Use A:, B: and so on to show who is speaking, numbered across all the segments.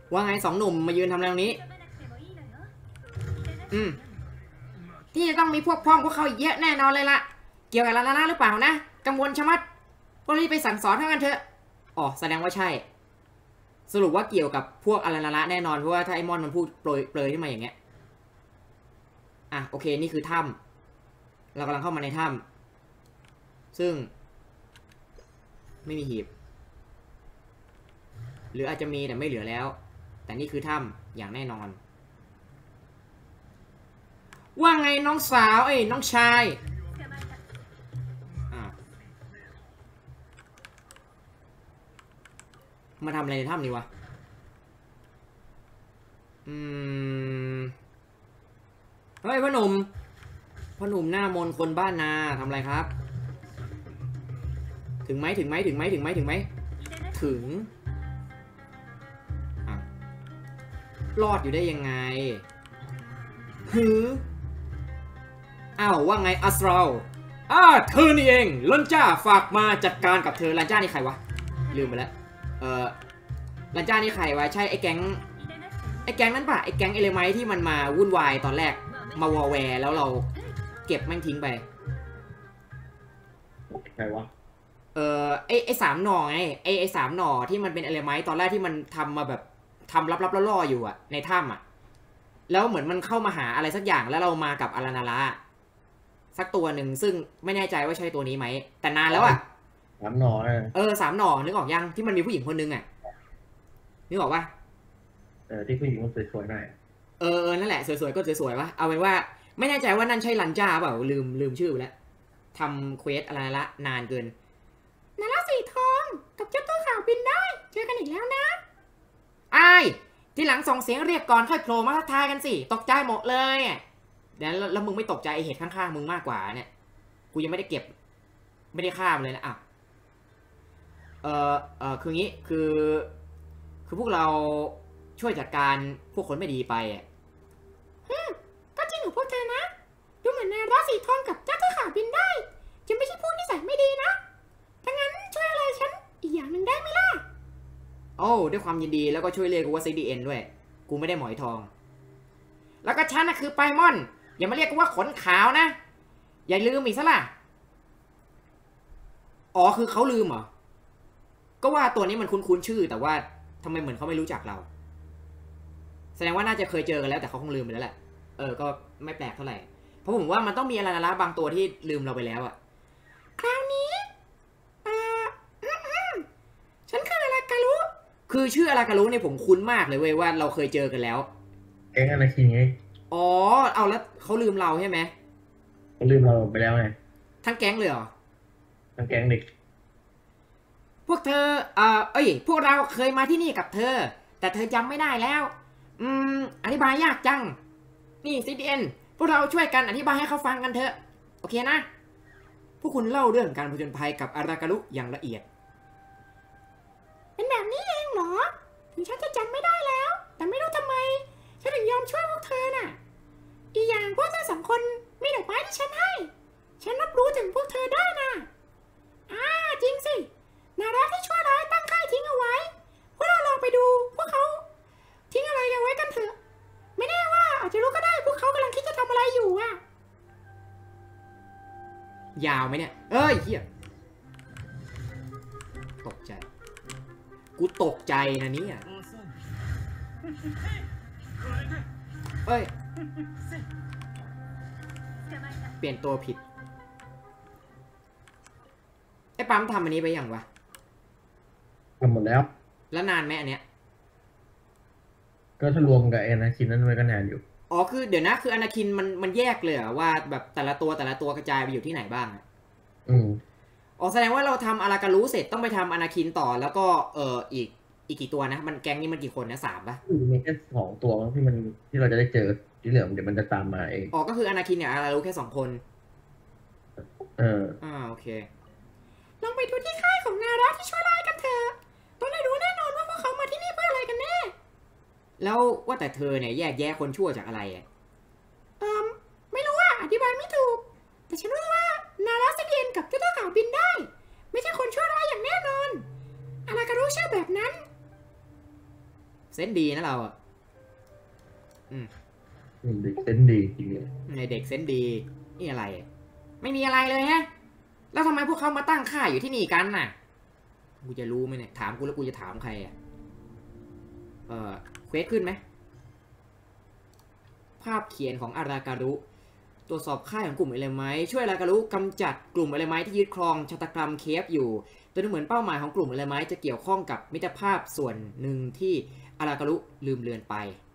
A: ว่าไงสองหนุ่มมายืนทำอะไรตรงนี้ที่จะต้องมีพวกพ้องพวกเขาอีกเยอะแน่นอนเลยล่ะเกี่ยวกับลาลาล่าหรือเปล่านะกังวลชะมัดพวกนี้ไปสั่งสอนเท่ากันเถอะอ๋อแสดงว่าใช่สรุปว่าเกี่ยวกับพวกอาราลาละแน่นอนเพราะว่าถ้าไอมอนมันพูดเปรยขึ้นมาอย่างเงี้ยอ่ะโอเคนี่คือถ้ำเรากำลังเข้ามาในถ้ำซึ่งไม่มีหีบหรืออาจจะมีแต่ไม่เหลือแล้วแต่นี่คือถ้ำอย่างแน่นอนว่าไงน้องสาวน้องชายมาทำอะไรในถ้ำนี้วะเฮ้ยพ่อหนุ่มหน้ามนคนบ้านนาทำอะไรครับถึงไหมถึงรอดอยู่ได้ยังไงอ้าวว่าไงอัสราเธอนี่เองลันจ้าฝากมาจัดการกับเธอลันจ้านี่ใครวะลืมไปแล้วลันจ้านี่ใครวะใช่ไอ้แก๊งนั้นปะไอ้แก๊งเอเลไมท์ที่มันมาวุ่นวายตอนแรกมาวอลแวร์แล้วเราเก็บแม่งทิ้งไป
B: ใครวะ
A: ไอ้สามหน่อไงไอ้สามหน่อที่มันเป็นเอเลไมท์ตอนแรกที่มันทำมาแบบทำลับๆล่อๆอยู่อะในถ้ำอะแล้วเหมือนมันเข้ามาหาอะไรสักอย่างแล้วเรามากับอารานาระสักตัวหนึ่งซึ่งไม่แน่ใจว่าใช่ตัวนี้ไหมแต่นานแล้วอะ
B: สามหน่อ
A: สามหน่อนึกออกยังที่มันมีผู้หญิงคนนึงอะนึกออกปะ
B: ที่ผู้หญิงมันสวยๆหน่อย
A: นั่นแหละสวยๆก็สวยๆวะเอาเป็นว่าไม่แน่ใจว่านั่นใช่ลันจ้าเปล่าลืมชื่อไปแล้วทำเควสอะไรละนานเกินนาราสีทองกับเจ้าตัวขาวบินได้เจอกันอีกแล้วนะที่หลังส่งเสียงเรียกก่อนค่อยโผล่มาทักทายกันสิตกใจหมดเลยเดี๋ยวแล้วมึงไม่ตกใจไอเหตุข้างๆมึงมากกว่าเนี่ยกูยังไม่ได้เก็บไม่ได้ฆ่ามันเลยนะคืองี้คือพวกเราช่วยจัดการพวกคนไม่ดีไปก็จริงของพวกเธอนะดูเหมือนนาราสีทองกับเจ้าตัวขาวบินได้จะไม่ใช่พวกนิสัยไม่ดีนะถ้างั้นช่วยอะไรฉันอีกอย่างหนึ่งได้ไหมล่ะโอ้ด้วยความยินดีแล้วก็ช่วยเรียกกูว่า CDN ด้วยกูไม่ได้หมอยทองแล้วก็ฉันน่ะคือไปมอนอย่ามาเรียกกูว่าขนขาวนะอย่าลืมอีกซะล่ะอ๋อคือเขาลืมเหรอก็ว่าตัวนี้มันคุ้นชื่อแต่ว่าทำไมเหมือนเขาไม่รู้จักเราแสดงว่าน่าจะเคยเจอกันแล้วแต่เขาคงลืมไปแล้วแหละก็ไม่แปลกเท่าไหร่เพราะผมว่ามันต้องมีอะไรนะบางตัวที่ลืมเราไปแล้วคราวนี้ฉันคืออะไรกันรู้คือชื่ออะไรกันรู้เนี่ยผมคุ้นมากเลยเว้ยว่าเราเคยเจอกันแล้ว
B: แก๊งอะไรคิงไง
A: อ๋อเอาแล้วเขาลืมเราใช่ไหม
B: เขาลืมเราไปแล้วไง
A: ทั้งแก๊งเลยเหรอ
B: ทั้งแก๊งเด็ก
A: พวกเธอพวกเราเคยมาที่นี่กับเธอแต่เธอจำไม่ได้แล้วอธิบายยากจังนี่ CDN พวกเราช่วยกันอธิบายให้เขาฟังกันเถอะโอเคนะพวกคุณเล่าเรื่องการผจญภัยกับอาราการุอย่างละเอียดเป็นแบบนี้เองเหรอถึงฉันจะจำไม่ได้แล้วแต่ไม่รู้ทำไมฉันถึงยอมช่วยพวกเธอน่ะอีกอย่างพวกเธอสองคนมีดอกไม้ที่ฉันให้ฉันรับรู้ถึงพวกเธอได้นะจริงสินาราที่ชั่วร้ายตั้งค่ายทิ้งเอาไว้พวกเราลองไปดูพวกเขาทิ้งอะไรเอาไว้กันเถอะไม่แน่ว่าอาจจะรู้ก็ได้พวกเขากำลังคิดจะทำอะไรอยู่ยาวไหมเนี่ยเฮียตกใจกูตกใจนะเนี่ยเปลี่ยนตัวผิดไอ้ปั๊มทำอันนี้ไปยังวะ
B: ทำหมดแล้ว
A: นานไหมอันเนี้ย
B: ก็ถ้ารวมกับอนาคินนั้นไว้ก็นานอยู่
A: อ๋อคือเดี๋ยวนะคืออนาคินมันแยกเลยเหรอว่าแบบแต่ละตัวกระจายไปอยู่ที่ไหนบ้างอ๋อแสดงว่าเราทำอาราการูเสร็จต้องไปทำอนาคินต่อแล้วก็อีกกี่ตัวนะมันแก๊งนี้มันกี่คนนะ3ป่ะ
B: มีแค่2ตัวที่เราจะได้เจอที่เหลือเดี๋ยวมันจะตามมาเอง
A: อ๋อก็คืออนาคินเนี่ยอารารู้แค่2คนโอเคลองไปดูที่ค่ายของนาราที่ช่วยไล่กันเถอะต้องได้รู้แน่นอนว่าพวกเขามาที่นี่เพื่ออะไรกันแน่แล้วว่าแต่เธอเนี่ยแยกแยะคนชั่วจากอะไรไม่รู้อธิบายไม่ถูกแต่ฉันรู้ว่านาราเซียนกับเจ้าตัวขาวบินได้ไม่ใช่คนชั่วร้ายอย่างแน่นอนอาราการุเชื่อแบบนั้นเซนส์ดีนะเราอ่ะ
B: เด็กเซนส์ดีจริงเลย
A: ในเด็กเซนส์ดีนี่อะไรไม่มีอะไรเลยฮะแล้วทำไมพวกเขามาตั้งค่ายอยู่ที่นี่กันน่ะกูจะรู้ไหมเนี่ยถามกูแล้วกูจะถามใครอ่ะเควสขึ้นไหมภาพเขียนของอาราการุตรวจสอบค่ายของกลุ่มเอเลไมท์ช่วยอาราการุกำจัดกลุ่มเอเลไมท์ที่ยึดครองชะตากรรมเคฟอยู่โดยเหมือนเป้าหมายของกลุ่มเอเลไมท์จะเกี่ยวข้องกับมิตรภาพส่วนหนึ่งที่อาราการุลืมเลือนไป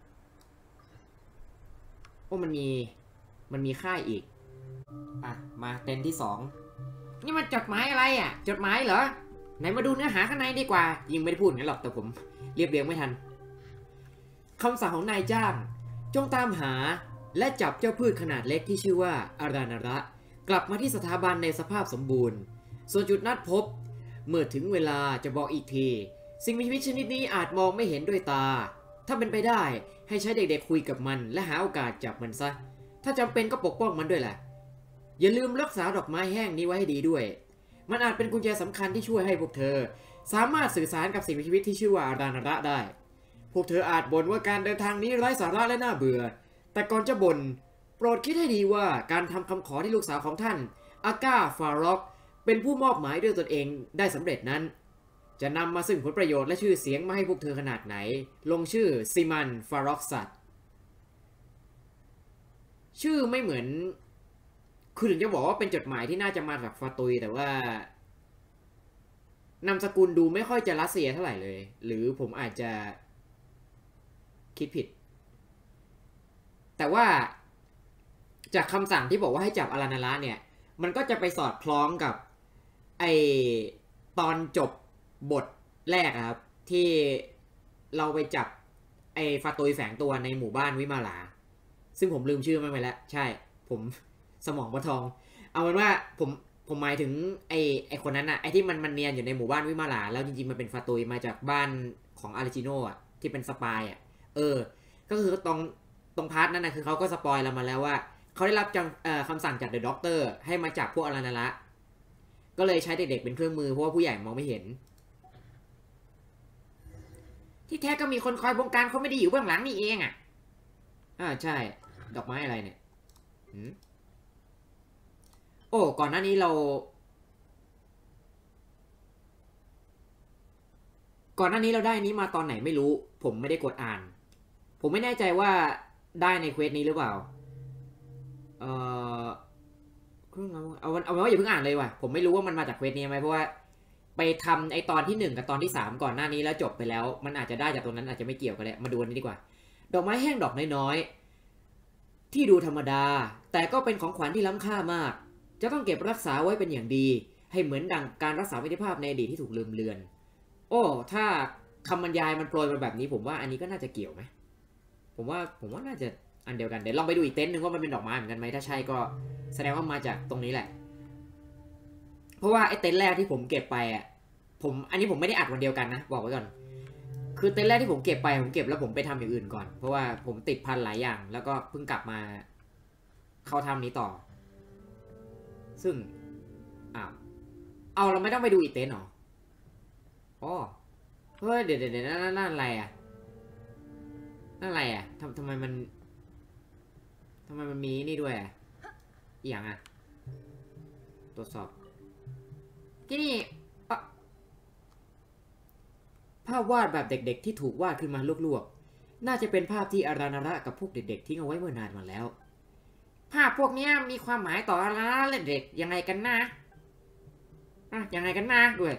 A: โอ้มันมีค่ายอีกอ่ะมาเต็นที่2นี่มันจดหมายอะไรอ่ะจดหมายเหรอไหนมาดูเนื้อหาข้างในดีกว่ายิงไม่ได้พูดงั้นหรอกแต่ผมเรียบเรียงไม่ทันคำสั่งของนายจ้างจงตามหาและจับเจ้าพืชขนาดเล็กที่ชื่อว่าอารานาระกลับมาที่สถาบันในสภาพสมบูรณ์ส่วนจุดนัดพบเมื่อถึงเวลาจะบอกอีกทีสิ่งมีชีวิตชนิดนี้อาจมองไม่เห็นด้วยตาถ้าเป็นไปได้ให้ใช้เด็กๆคุยกับมันและหาโอกาสจับมันซะถ้าจำเป็นก็ปกป้องมันด้วยแหละอย่าลืมรักษาดอกไม้แห้งนี้ไว้ให้ดีด้วยมันอาจเป็นกุญแจสำคัญที่ช่วยให้พวกเธอสามารถสื่อสารกับสิ่งมีชีวิตที่ชื่อว่าอารานาระได้พวกเธออาจบ่นว่าการเดินทางนี้ไร้สาระและน่าเบื่อแต่ก่อนจะบ่นโปรดคิดให้ดีว่าการทำคำขอที่ลูกสาวของท่านอาก้าฟาร็อกเป็นผู้มอบหมายด้วยตนเองได้สำเร็จนั้นจะนำมาซึ่งผลประโยชน์และชื่อเสียงมาให้พวกเธอขนาดไหนลงชื่อซิมันฟาร็อกสัตชื่อไม่เหมือนคือถึงจะบอกว่าเป็นจดหมายที่น่าจะมาจากฟาตุยแต่ว่านามสกุลดูไม่ค่อยจะรัสเซียเท่าไหร่เลยหรือผมอาจจะคิดผิดแต่ว่าจากคำสั่งที่บอกว่าให้จับอารานาระเนี่ยมันก็จะไปสอดคล้องกับไอตอนจบบทแรกครับที่เราไปจับไอฟาตุยแฝงตัวในหมู่บ้านวิมาลาซึ่งผมลืมชื่อมันไปแล้วใช่ผมสมองบะทองเอาเป็นว่าผมหมายถึงไอคนนั้นอะไอที่มันเนียนอยู่ในหมู่บ้านวิมาลาแล้วจริงๆมันเป็นฟาตุยมาจากบ้านของอาริจิโน่อะที่เป็นสปายอะก็คือตรงพาร์ทนั้นนะคือเขาก็สปอยเรามาแล้วว่าเขาได้รับคำสั่งจากเดอะด็อกเตอร์ให้มาจับพวกอารานาระก็เลยใช้เด็กๆเป็นเครื่องมือเพราะว่าผู้ใหญ่มองไม่เห็นที่แท้ก็มีคนคอยบงการเขาไม่ได้อยู่เบื้องหลังนี่เองอ่ะใช่ดอกไม้อะไรเนี่ยโอ้ก่อนหน้านี้เราได้นี้มาตอนไหนไม่รู้ผมไม่ได้กดอ่านผมไม่แน่ใจว่าได้ในเควสนี้หรือเปล่าเอาไว้ว่าอย่าเพิ่งอ่านเลยว่ะผมไม่รู้ว่ามันมาจากเควสนี้ไหมเพราะว่าไปทำไอตอนที่1กับตอนที่3ก่อนหน้านี้แล้วจบไปแล้วมันอาจจะได้จากตรงนั้นอาจจะไม่เกี่ยวกันเลยมาดูอันนี้ดีกว่าดอกไม้แห้งดอกน้อยๆที่ดูธรรมดาแต่ก็เป็นของขวัญที่ล้ำค่ามากจะต้องเก็บรักษาไว้เป็นอย่างดีให้เหมือนดังการรักษามิตรภาพในอดีตที่ถูกลืมเลือนโอ้ถ้าคำบรรยายมันโปรยมาแบบนี้ผมว่าอันนี้ก็น่าจะเกี่ยวไหมผมว่าน่าจะอันเดียวกันเดี๋ยวลองไปดูอีกเต็นท์หนึ่งว่ามันเป็นดอกไม้เหมือนกันไหมถ้าใช่ก็แสดงว่ามาจากตรงนี้แหละเพราะว่าไอ้เต็นท์แรกที่ผมเก็บไปอ่ะอันนี้ผมไม่ได้อัดวันเดียวกันนะบอกไว้ก่อนคือเต็นท์แรกที่ผมเก็บไปผมเก็บแล้วผมไปทำอย่างอื่นก่อนเพราะว่าผมติดพันหลายอย่างแล้วก็เพิ่งกลับมาเข้าทำนี้ต่อซึ่งเอาเราไม่ต้องไปดูอีกเต็นท์หรออ๋อเฮ้ยเดี๋ยวนั่นอะไรอ่ะนั่นอะไรอ่ะทำไมมันมีนี่ด้วยอ่ะอย่างอ่ะตรวจสอบที่นี่ภาพวาดแบบเด็กๆที่ถูกวาดขึ้นมาลวกๆน่าจะเป็นภาพที่อารานาระกับพวกเด็กๆทิ้งเอาไว้เมื่อนานมาแล้วภาพพวกนี้มีความหมายต่ออารานาระและเด็กยังไงกันนะยังไงกันนะด้วย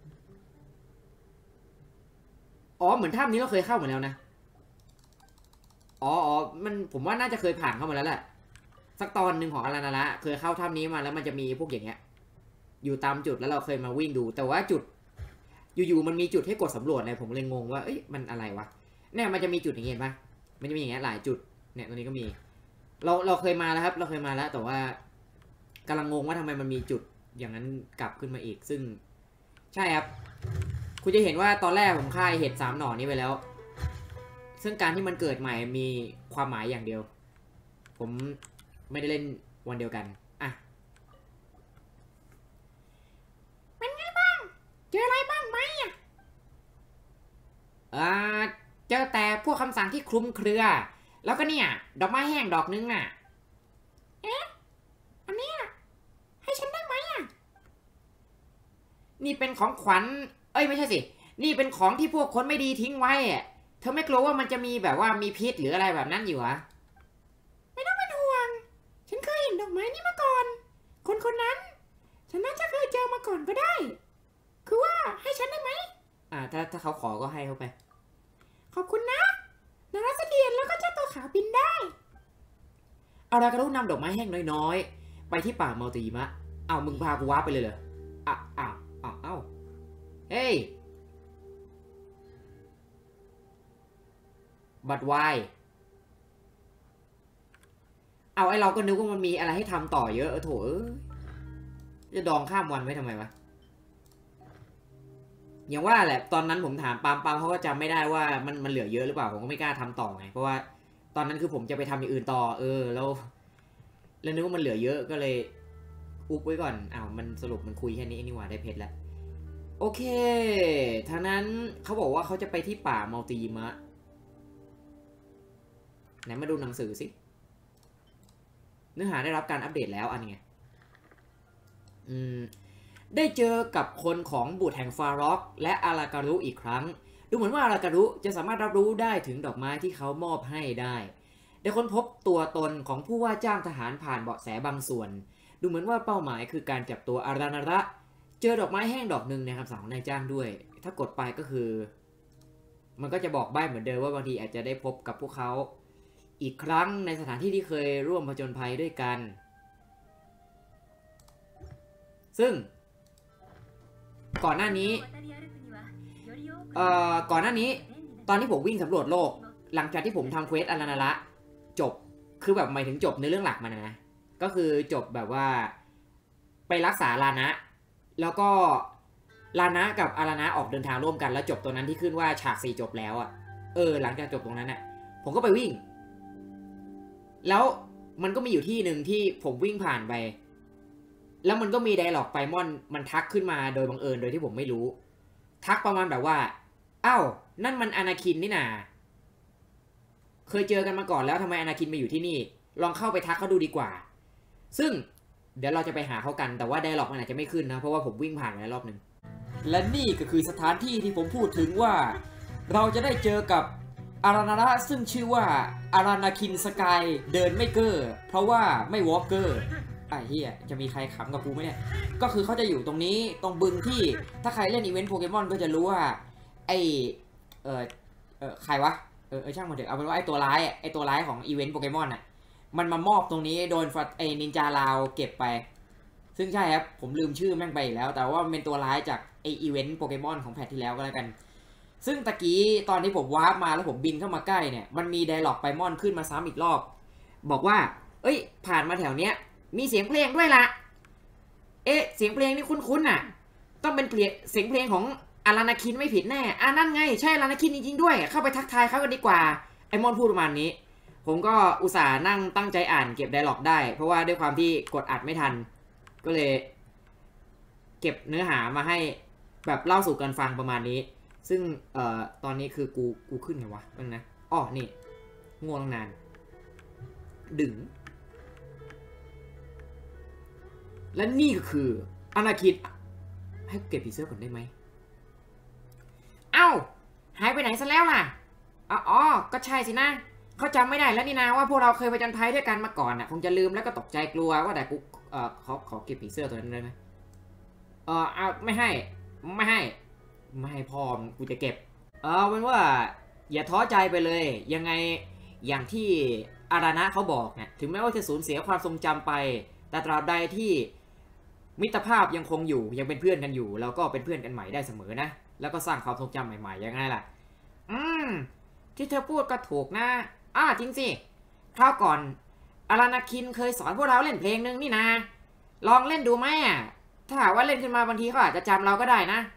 A: อ๋อเหมือนถ้ำนี้เราเคยเข้ามาแล้วนะอ๋อผมว่าน่าจะเคยผ่านเข้ามาแล้วแหละสักตอนหนึ่งของอารานาระเคยเข้าถ้ำนี้มาแล้วมันจะมีพวกอย่างเงี้ยอยู่ตามจุดแล้วเราเคยมาวิ่งดูแต่ว่าจุดอยู่มันมีจุดให้กดสำรวจเลยผมเลยงงว่าเอ้ยมันอะไรวะเนี่ยมันจะมีจุดอย่างเงี้ยป่ะมันจะมีอย่างเงี้ยหลายจุดเนี่ยตรงนี้ก็มีเราเคยมาแล้วครับเราเคยมาแล้วแต่ว่ากำลังงงว่าทำไมมันมีจุดอย่างนั้นกลับขึ้นมาอีกซึ่งใช่ครับคุณจะเห็นว่าตอนแรกผมฆ่าเห็ด3 หน่อนี้ไปแล้วซึ่งการที่มันเกิดใหม่มีความหมายอย่างเดียวผมไม่ได้เล่นวันเดียวกันเป็นไงบ้างเจออะไรบ้างไหมเจอแต่พวกคำสั่งที่คลุมเครือ แล้วก็เนี่ยดอกไม้แห้งดอกนึงน่ะอันเนี้ยให้ฉันได้ไหมอ่ะนี่เป็นของขวัญไม่ใช่สินี่เป็นของที่พวกคนไม่ดีทิ้งไว้อะเธอไม่กลัวว่ามันจะมีแบบว่ามีพิษหรืออะไรแบบนั้นอยู่หรอไม่ต้องเป็นห่วงฉันเคยเห็นดอกไม้นี่มาก่อนคนนั้นฉันน่าจะเคยเจอมาก่อนก็ได้คือว่าให้ฉันได้ไหมถ้าเขาขอก็ให้เขาไปขอบคุณนะนารัสเดียนแล้วก็เจ้าตัวขาวบินได้เอาละกระดูนำดอกไม้แห้งน้อยๆไปที่ป่ามัลติมะมึงพากูว้าไปเลยเหรอเฮ้ยบัดวายไอเราก็นึกว่ามันมีอะไรให้ทำต่อเยอะโถจะดองข้ามวันไว้ทำไมวะอย่างว่าแหละตอนนั้นผมถามปามเขาก็จำไม่ได้ว่ามันเหลือเยอะหรือเปล่าผมก็ไม่กล้าทำต่อไงเพราะว่าตอนนั้นคือผมจะไปทำอย่างอื่นต่อแล้วนึกว่ามันเหลือเยอะก็เลยอุบไว้ก่อนมันสรุปมันคุยแค่นี้นี่หว่าได้เพชรแล้วโอเคทางนั้นเขาบอกว่าเขาจะไปที่ป่ามัลติมะไหนมาดูหนังสือสิเนื้อหาได้รับการอัปเดตแล้วอันนี้ไงได้เจอกับคนของบุตรแห่งฟาร็อกและอาราการุอีกครั้งดูเหมือนว่าอาราการุจะสามารถรับรู้ได้ถึงดอกไม้ที่เขามอบให้ได้ค้นพบตัวตนของผู้ว่าจ้างทหารผ่านเบาะแสบางส่วนดูเหมือนว่าเป้าหมายคือการจับตัวอารานาระเจอดอกไม้แห้งดอกหนึ่งในคำสั่งของนายจ้างด้วยถ้ากดไปก็คือมันก็จะบอกใบ้เหมือนเดิมว่าบางทีอาจจะได้พบกับพวกเขาอีกครั้งในสถานที่ที่เคยร่วมผจญภัยด้วยกันซึ่งก่อนหน้านี้ตอนที่ผมวิ่งสำรวจโลกหลังจากที่ผมทำเควสอารานาระจบคือแบบหมายถึงจบในเรื่องหลักมันนะก็คือจบแบบว่าไปรักษาลานะแล้วก็ลานะกับอารานะออกเดินทางร่วมกันแล้วจบตรงนั้นที่ขึ้นว่าฉาก4จบแล้วหลังจากจบตรงนั้นผมก็ไปวิ่งแล้วมันก็มีอยู่ที่หนึ่งที่ผมวิ่งผ่านไปแล้วมันก็มีไดร็อกไปมันทักขึ้นมาโดยบังเอิญโดยที่ผมไม่รู้ทักประมาณแบบว่านั่นมันอนาคินนี่นาเคยเจอกันมาก่อนแล้วทำไมอนาคินมาอยู่ที่นี่ลองเข้าไปทักเขาดูดีกว่าซึ่งเดี๋ยวเราจะไปหาเขากันแต่ว่าไดร็อกมันอาจจะไม่ขึ้นนะเพราะว่าผมวิ่งผ่านไปแล้วรอบนึงและนี่ก็คือสถานที่ที่ผมพูดถึงว่าเราจะได้เจอกับอารานาระซึ่งชื่อว่าอารานาคินสกายเดินไม่เกอร์เพราะว่าไม่วอล์กเกอร์เฮียจะมีใครขำกับกูไหมเนี่ยก็คือเขาจะอยู่ตรงนี้ตรงบึงที่ถ้าใครเล่นอีเวนต์โปเกมอนก็จะรู้ว่าใครวะช่างมันเถอะเอาเป็นว่าไอตัวร้ายของอีเวนต์โปเกมอนมันมามอบตรงนี้โดนนินจาลาวเก็บไปซึ่งใช่ครับผมลืมชื่อแม่งไปแล้วแต่ว่ามันเป็นตัวร้ายจากอีเวนต์โปเกมอนของแพทที่แล้วก็แล้วกันซึ่งตะกี้ตอนที่ผมวาร์ปมาแล้วผมบินเข้ามาใกล้เนี่ยมันมีไดร็อกไปมอนขึ้นมาซ้ำอีกรอบบอกว่าผ่านมาแถวเนี้ยมีเสียงเพลงด้วยล่ะเสียงเพลงนี่คุ้นๆต้องเป็นเสียงเพลงของอารานาคินไม่ผิดแน่นั่นไงใช่อารานาคินจริงๆด้วยเข้าไปทักทายเขากันดีกว่าไอมอนพูดประมาณนี้ผมก็อุตส่าห์นั่งตั้งใจอ่านเก็บไดร็อกได้เพราะว่าด้วยความที่กดอัดไม่ทันก็เลยเก็บเนื้อหามาให้แบบเล่าสู่กันฟังประมาณนี้ซึ่งตอนนี้คือกูขึ้นไงวะบ้างนะนี่ง่วงนานดึงและนี่ก็คืออนาคินให้เก็บผีเสื้อก่อนได้ไหมหายไปไหนซะแล้วล่ะก็ใช่สินะเขาจำไม่ได้แล้วนี่นาว่าพวกเราเคยไปผจญภัยด้วยกันมาก่อนคงจะลืมแล้วก็ตกใจกลัวว่าแต่กูขอเก็บผีเสื้อตัวนั้นได้ไหมไม่ให้พ่อกูจะเก็บเป็นว่าอย่าท้อใจไปเลยยังไงอย่างที่อารานะเขาบอกนะถึงแม้ว่าจะสูญเสียความทรงจำไปแต่ตราบใดที่มิตรภาพยังคงอยู่ยังเป็นเพื่อนกันอยู่แล้วก็เป็นเพื่อนกันใหม่ได้เสมอนะแล้วก็สร้างความทรงจำใหม่ๆยังไงล่ะที่เธอพูดก็ถูกนะจริงสิคราวก่อนอารานาคินเคยสอนพวกเราเล่นเพลงนึงนี่นะลองเล่นดูไหมถ้าหากว่าเล่นขึ้นมาบางทีเขาอาจจะจำเราก็ได้นะ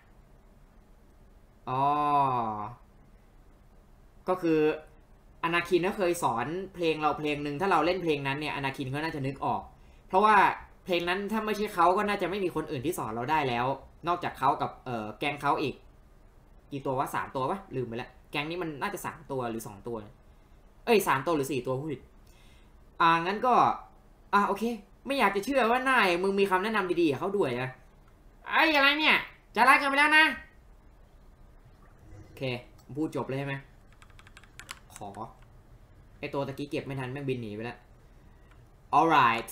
A: ก็คืออนาคินก็เคยสอนเพลงเราเพลงหนึ่งถ้าเราเล่นเพลงนั้นเนี่ยอนาคินเขาน่าจะนึกออกเพราะว่าเพลงนั้นถ้าไม่ใช่เขาก็น่าจะไม่มีคนอื่นที่สอนเราได้แล้วนอกจากเขากับแก๊งเขาอีกกี่ตัววะ3 ตัววะลืมไปแล้วแก๊งนี้มันน่าจะ3 ตัวหรือ2 ตัว3 ตัวหรือ4 ตัวพูดผิดงั้นก็โอเคไม่อยากจะเชื่อว่านายมึงมีคำแนะนำดีๆเขาด้วยนะอะไรเนี่ยจะไล่กันไปแล้วนะโอเคพูดจบเลยใช่ไหมขอไอตัวตะกี้เก็บไม่ทันแม่งบินหนีไปแล้ว alright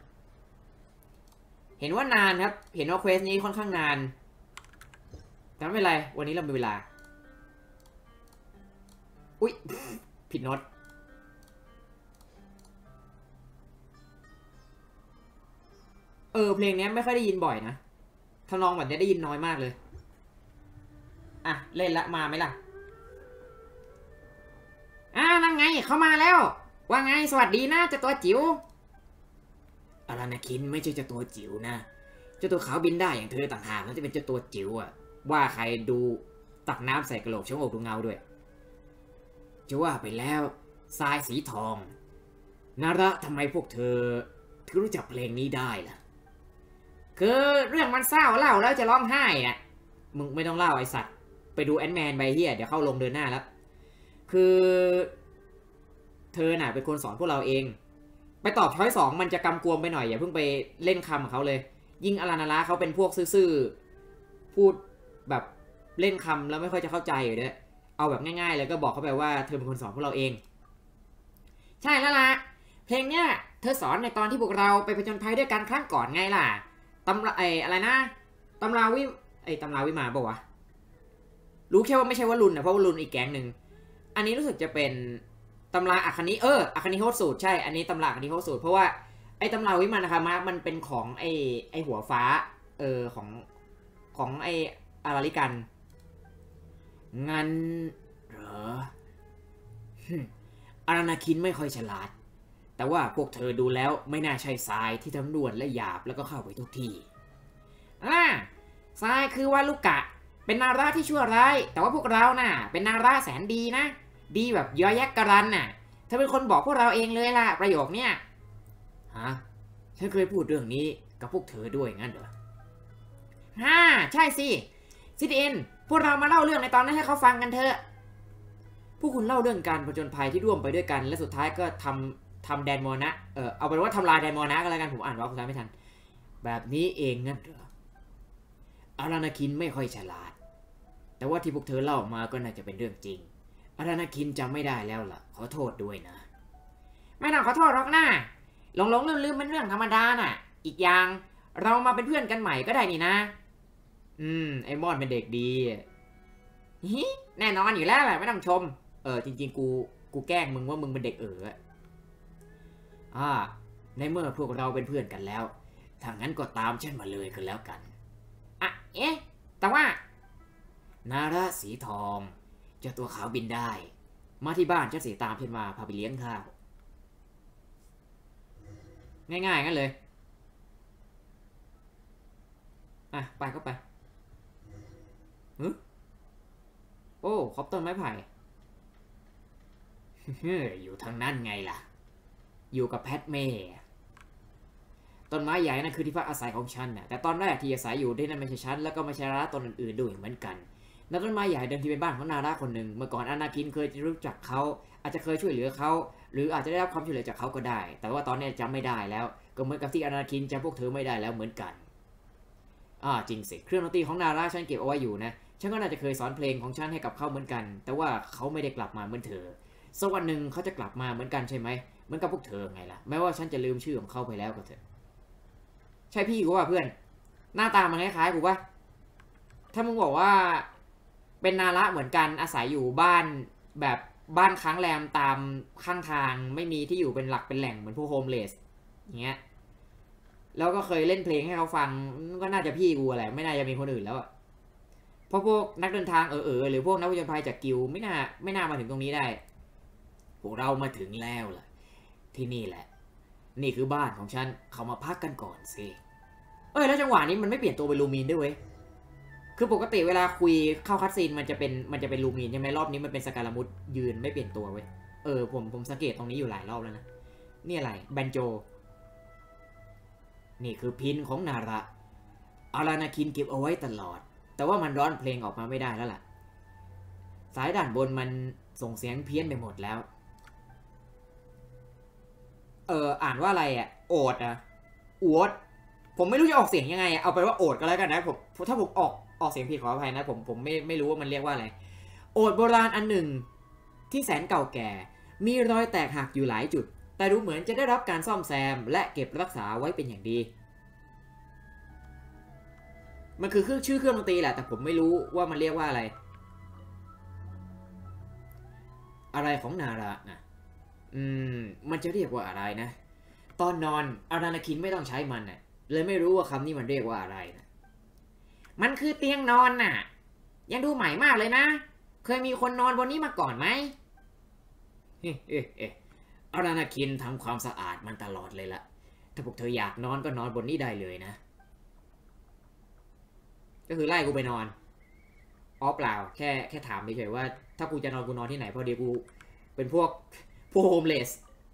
A: เห็นว่านานครับเห็นว่าเควสนี้ค่อนข้างนานแต่ไม่เป็นไรวันนี้เรามีเวลาอุ๊ย ผิดโน้ตเพลงนี้ไม่ค่อยได้ยินบ่อยนะทำนองแบบนี้ได้ยินน้อยมากเลยเล่นละมาไหมล่ะนั่นไงเข้ามาแล้วว่าไงสวัสดีนะเจ้าตัวจิ๋วอะไรนะคินไม่ใช่เจ้าตัวจิ๋วนะเจ้าตัวขาวบินได้อย่างเธอต่างหากแล้วจะเป็นเจ้าตัวจิ๋วว่าใครดูตักน้ำใส่กระโหลกชะโงกดูเงาด้วยจะว่าไปแล้วทรายสีทองนาระทำไมพวกเธอถึงรู้จักเพลงนี้ได้ล่ะคือเรื่องมันเศร้าเล่าแล้วจะร้องไห้มึงไม่ต้องเล่าไอสัตว์ไปดูแอนด์แมนไปเฮียเดี๋ยวเข้าลงเดินหน้าแล้วคือเธอน่ะเป็นคนสอนพวกเราเองไปตอบช้อย2มันจะกำกวมไปหน่อยอย่าเพิ่งไปเล่นคำของเขาเลยยิ่งอารานาระเขาเป็นพวกซื่อๆพูดแบบเล่นคำแล้วไม่ค่อยจะเข้าใจอยู่ด้วยเอาแบบง่ายๆเลยก็บอกเขาไปว่าเธอเป็นคนสอนพวกเราเองใช่แล้วล่ะเพลงเนี้ยเธอสอนในตอนที่พวกเราไปผจญภัยด้วยกันครั้งก่อนไงล่ะตำราอะไรนะตำราวิมาบอกว่าวะรู้แค่ว่าไม่ใช่ว่ารุนนะเพราะว่ารุนอีกแก๊งหนึ่งอันนี้รู้สึกจะเป็นตำราอัคคณิอัคคณิโฮสสูตรใช่อันนี้ตำราอัคคณิโฮสสูตรเพราะว่าไอ้ตำราวิมานนะคะมันเป็นของไอ้หัวฟ้าของไอ้อาราลิกันงั้นเหรออารานาคินไม่ค่อยฉลาดแต่ว่าพวกเธอดูแล้วไม่น่าใช่ทรายที่ทำนวลและหยาบแล้วก็เข้าไปทุกที่ทรายคือว่าลูกกะเป็นนาราที่ชั่วร้ายแต่ว่าพวกเราน่ะเป็นนาราแสนดีนะดีแบบยอยักกรันน่ะเธอเป็นคนบอกพวกเราเองเลยล่ะประโยคเนี้ยฉันเคยพูดเรื่องนี้กับพวกเธอด้วยงั้นเหรอใช่สิCDNพวกเรามาเล่าเรื่องในตอนนั้นให้เขาฟังกันเถอะพวกคุณเล่าเรื่องการผจญภัยที่ร่วมไปด้วยกันและสุดท้ายก็ทำแดนมอนะเอาเป็นว่าทำลายแดนมอนะก็แล้วกันผมอ่านว่าคุณทำไม่ทันแบบนี้เองงั้นเหรออารานาคินไม่ค่อยฉลาดแต่ว่าที่พวกเธอเล่ามาก็น่าจะเป็นเรื่องจริงอารานาคินจำไม่ได้แล้วล่ะขอโทษด้วยนะไม่ต้องขอโทษหรอกนะหลงลืมเป็นเรื่องธรรมดาน่ะอีกอย่างเรามาเป็นเพื่อนกันใหม่ก็ได้นี่นะไอ้มอนเป็นเด็กดีแน่นอนอยู่แล้วแหละไม่ต้องชมจริงๆกูแกล้งมึงว่ามึงเป็นเด็กในเมื่อพวกเราเป็นเพื่อนกันแล้วถ้างั้นก็ตามฉันมาเลยกันแล้วกันแต่ว่านาระสีทองเจ้าตัวขาวบินได้มาที่บ้านฉันสิตามฉันมาพาไปเลี้ยงข้าวง่ายๆงั้นเลยไปก็ไปโอ้ครบต้นไม้ไผ่อยู่ทางนั้นไงล่ะอยู่กับแพทเม่ต้นไม้ใหญ่นั่นคือที่พักอาศัยของฉันน่ะแต่ตอนแรกที่อาศัยอยู่ที่นั่นไม่ใช่ฉันแล้วก็ไม่ใช่นาระตนอื่นๆด้วยเหมือนกันนั่นต้นไม้ใหญ่เดิมทีเป็นบ้านของนาระคนหนึ่งเมื่อก่อนอานาคินเคยรู้จักเขาอาจจะเคยช่วยเหลือเขาหรืออาจจะได้รับความช่วยเหลือจากเขาก็ได้แต่ว่าตอนนี้จำไม่ได้แล้วก็เหมือนกับที่อานาคินจำพวกเธอไม่ได้แล้วเหมือนกันจริงสิเครื่องดนตรีของนาระฉันเก็บเอาไว้อยู่นะฉันก็น่าจะเคยสอนเพลงของฉันให้กับเขาเหมือนกันแต่ว่าเขาไม่ได้กลับมาเหมือนเธอสักวันหนึ่งเขาจะกลับมาเหมือนกันใช่ไหมเหมือนกับพวกเธอไงล่ะแม้ว่าฉันจะลืมชื่อของเขาไปแล้วก็เถอะใช่พี่กูว่าเพื่อนหน้าตามันคล้ายๆกูว่าถ้ามึงบอกว่าเป็นนาระเหมือนกันอาศัยอยู่บ้านแบบบ้านค้างแรมตามข้างทางไม่มีที่อยู่เป็นหลักเป็นแหล่งเหมือนพวกโฮมเลสอย่างเงี้ยแล้วก็เคยเล่นเพลงให้เขาฟังก็น่าจะพี่กูแหละไม่น่าจะมีคนอื่นแล้วเพราะพวกนักเดินทางหรือพวกนักผจญภัยจากกิลไม่น่ามาถึงตรงนี้ได้พวกเรามาถึงแล้วล่ะที่นี่แหละนี่คือบ้านของฉันเขามาพักกันก่อนสิแล้วจังหวะนี้มันไม่เปลี่ยนตัวเป็นลูมินด้วยเว้ยคือปกติเวลาคุยเข้าคัตซีนมันจะเป็นลูมินใช่ไหมรอบนี้มันเป็นสการามุดยืนไม่เปลี่ยนตัวเว้ยผมสังเกตตรงนี้อยู่หลายรอบแล้วนะนี่อะไรแบนโจนี่คือพินของนาระอารานาคินเก็บเอาไว้ตลอดแต่ว่ามันร้อนเพลงออกมาไม่ได้แล้วล่ะสายด้านบนมันส่งเสียงเพี้ยนไปหมดแล้วอ่านว่าอะไรอ่ะโอดอ่ะอวดผมไม่รู้จะออกเสียงยังไงเอาไปว่าโอดก็แล้วกันนะผมถ้าผมออกเสียงผิดขออภัยนะผมไม่รู้ว่ามันเรียกว่าอะไรโอดโบราณอันหนึ่งที่แสนเก่าแก่มีรอยแตกหักอยู่หลายจุดแต่ดูเหมือนจะได้รับการซ่อมแซมและเก็บรักษาไว้เป็นอย่างดีมันคือชื่อเครื่องดนตรีแหละแต่ผมไม่รู้ว่ามันเรียกว่าอะไรอะไรของนาระนะมันจะเรียกว่าอะไรนะตอนนอนอารานาคินไม่ต้องใช้มันน่ะเลยไม่รู้ว่าคำนี้มันเรียกว่าอะไรนะมันคือเตียงนอนน่ะยังดูใหม่มากเลยนะเคยมีคนนอนบนนี้มาก่อนไหมอารานาคินทำความสะอาดมันตลอดเลยละถ้าพวกเธออยากนอนก็นอนบนนี้ได้เลยนะก็คือไล่กูไปนอนเปล่าแค่ถามเฉยๆว่าถ้ากูจะนอนกูนอนที่ไหนเพราะเดี๋ยวกูเป็นพวกโฮมเลส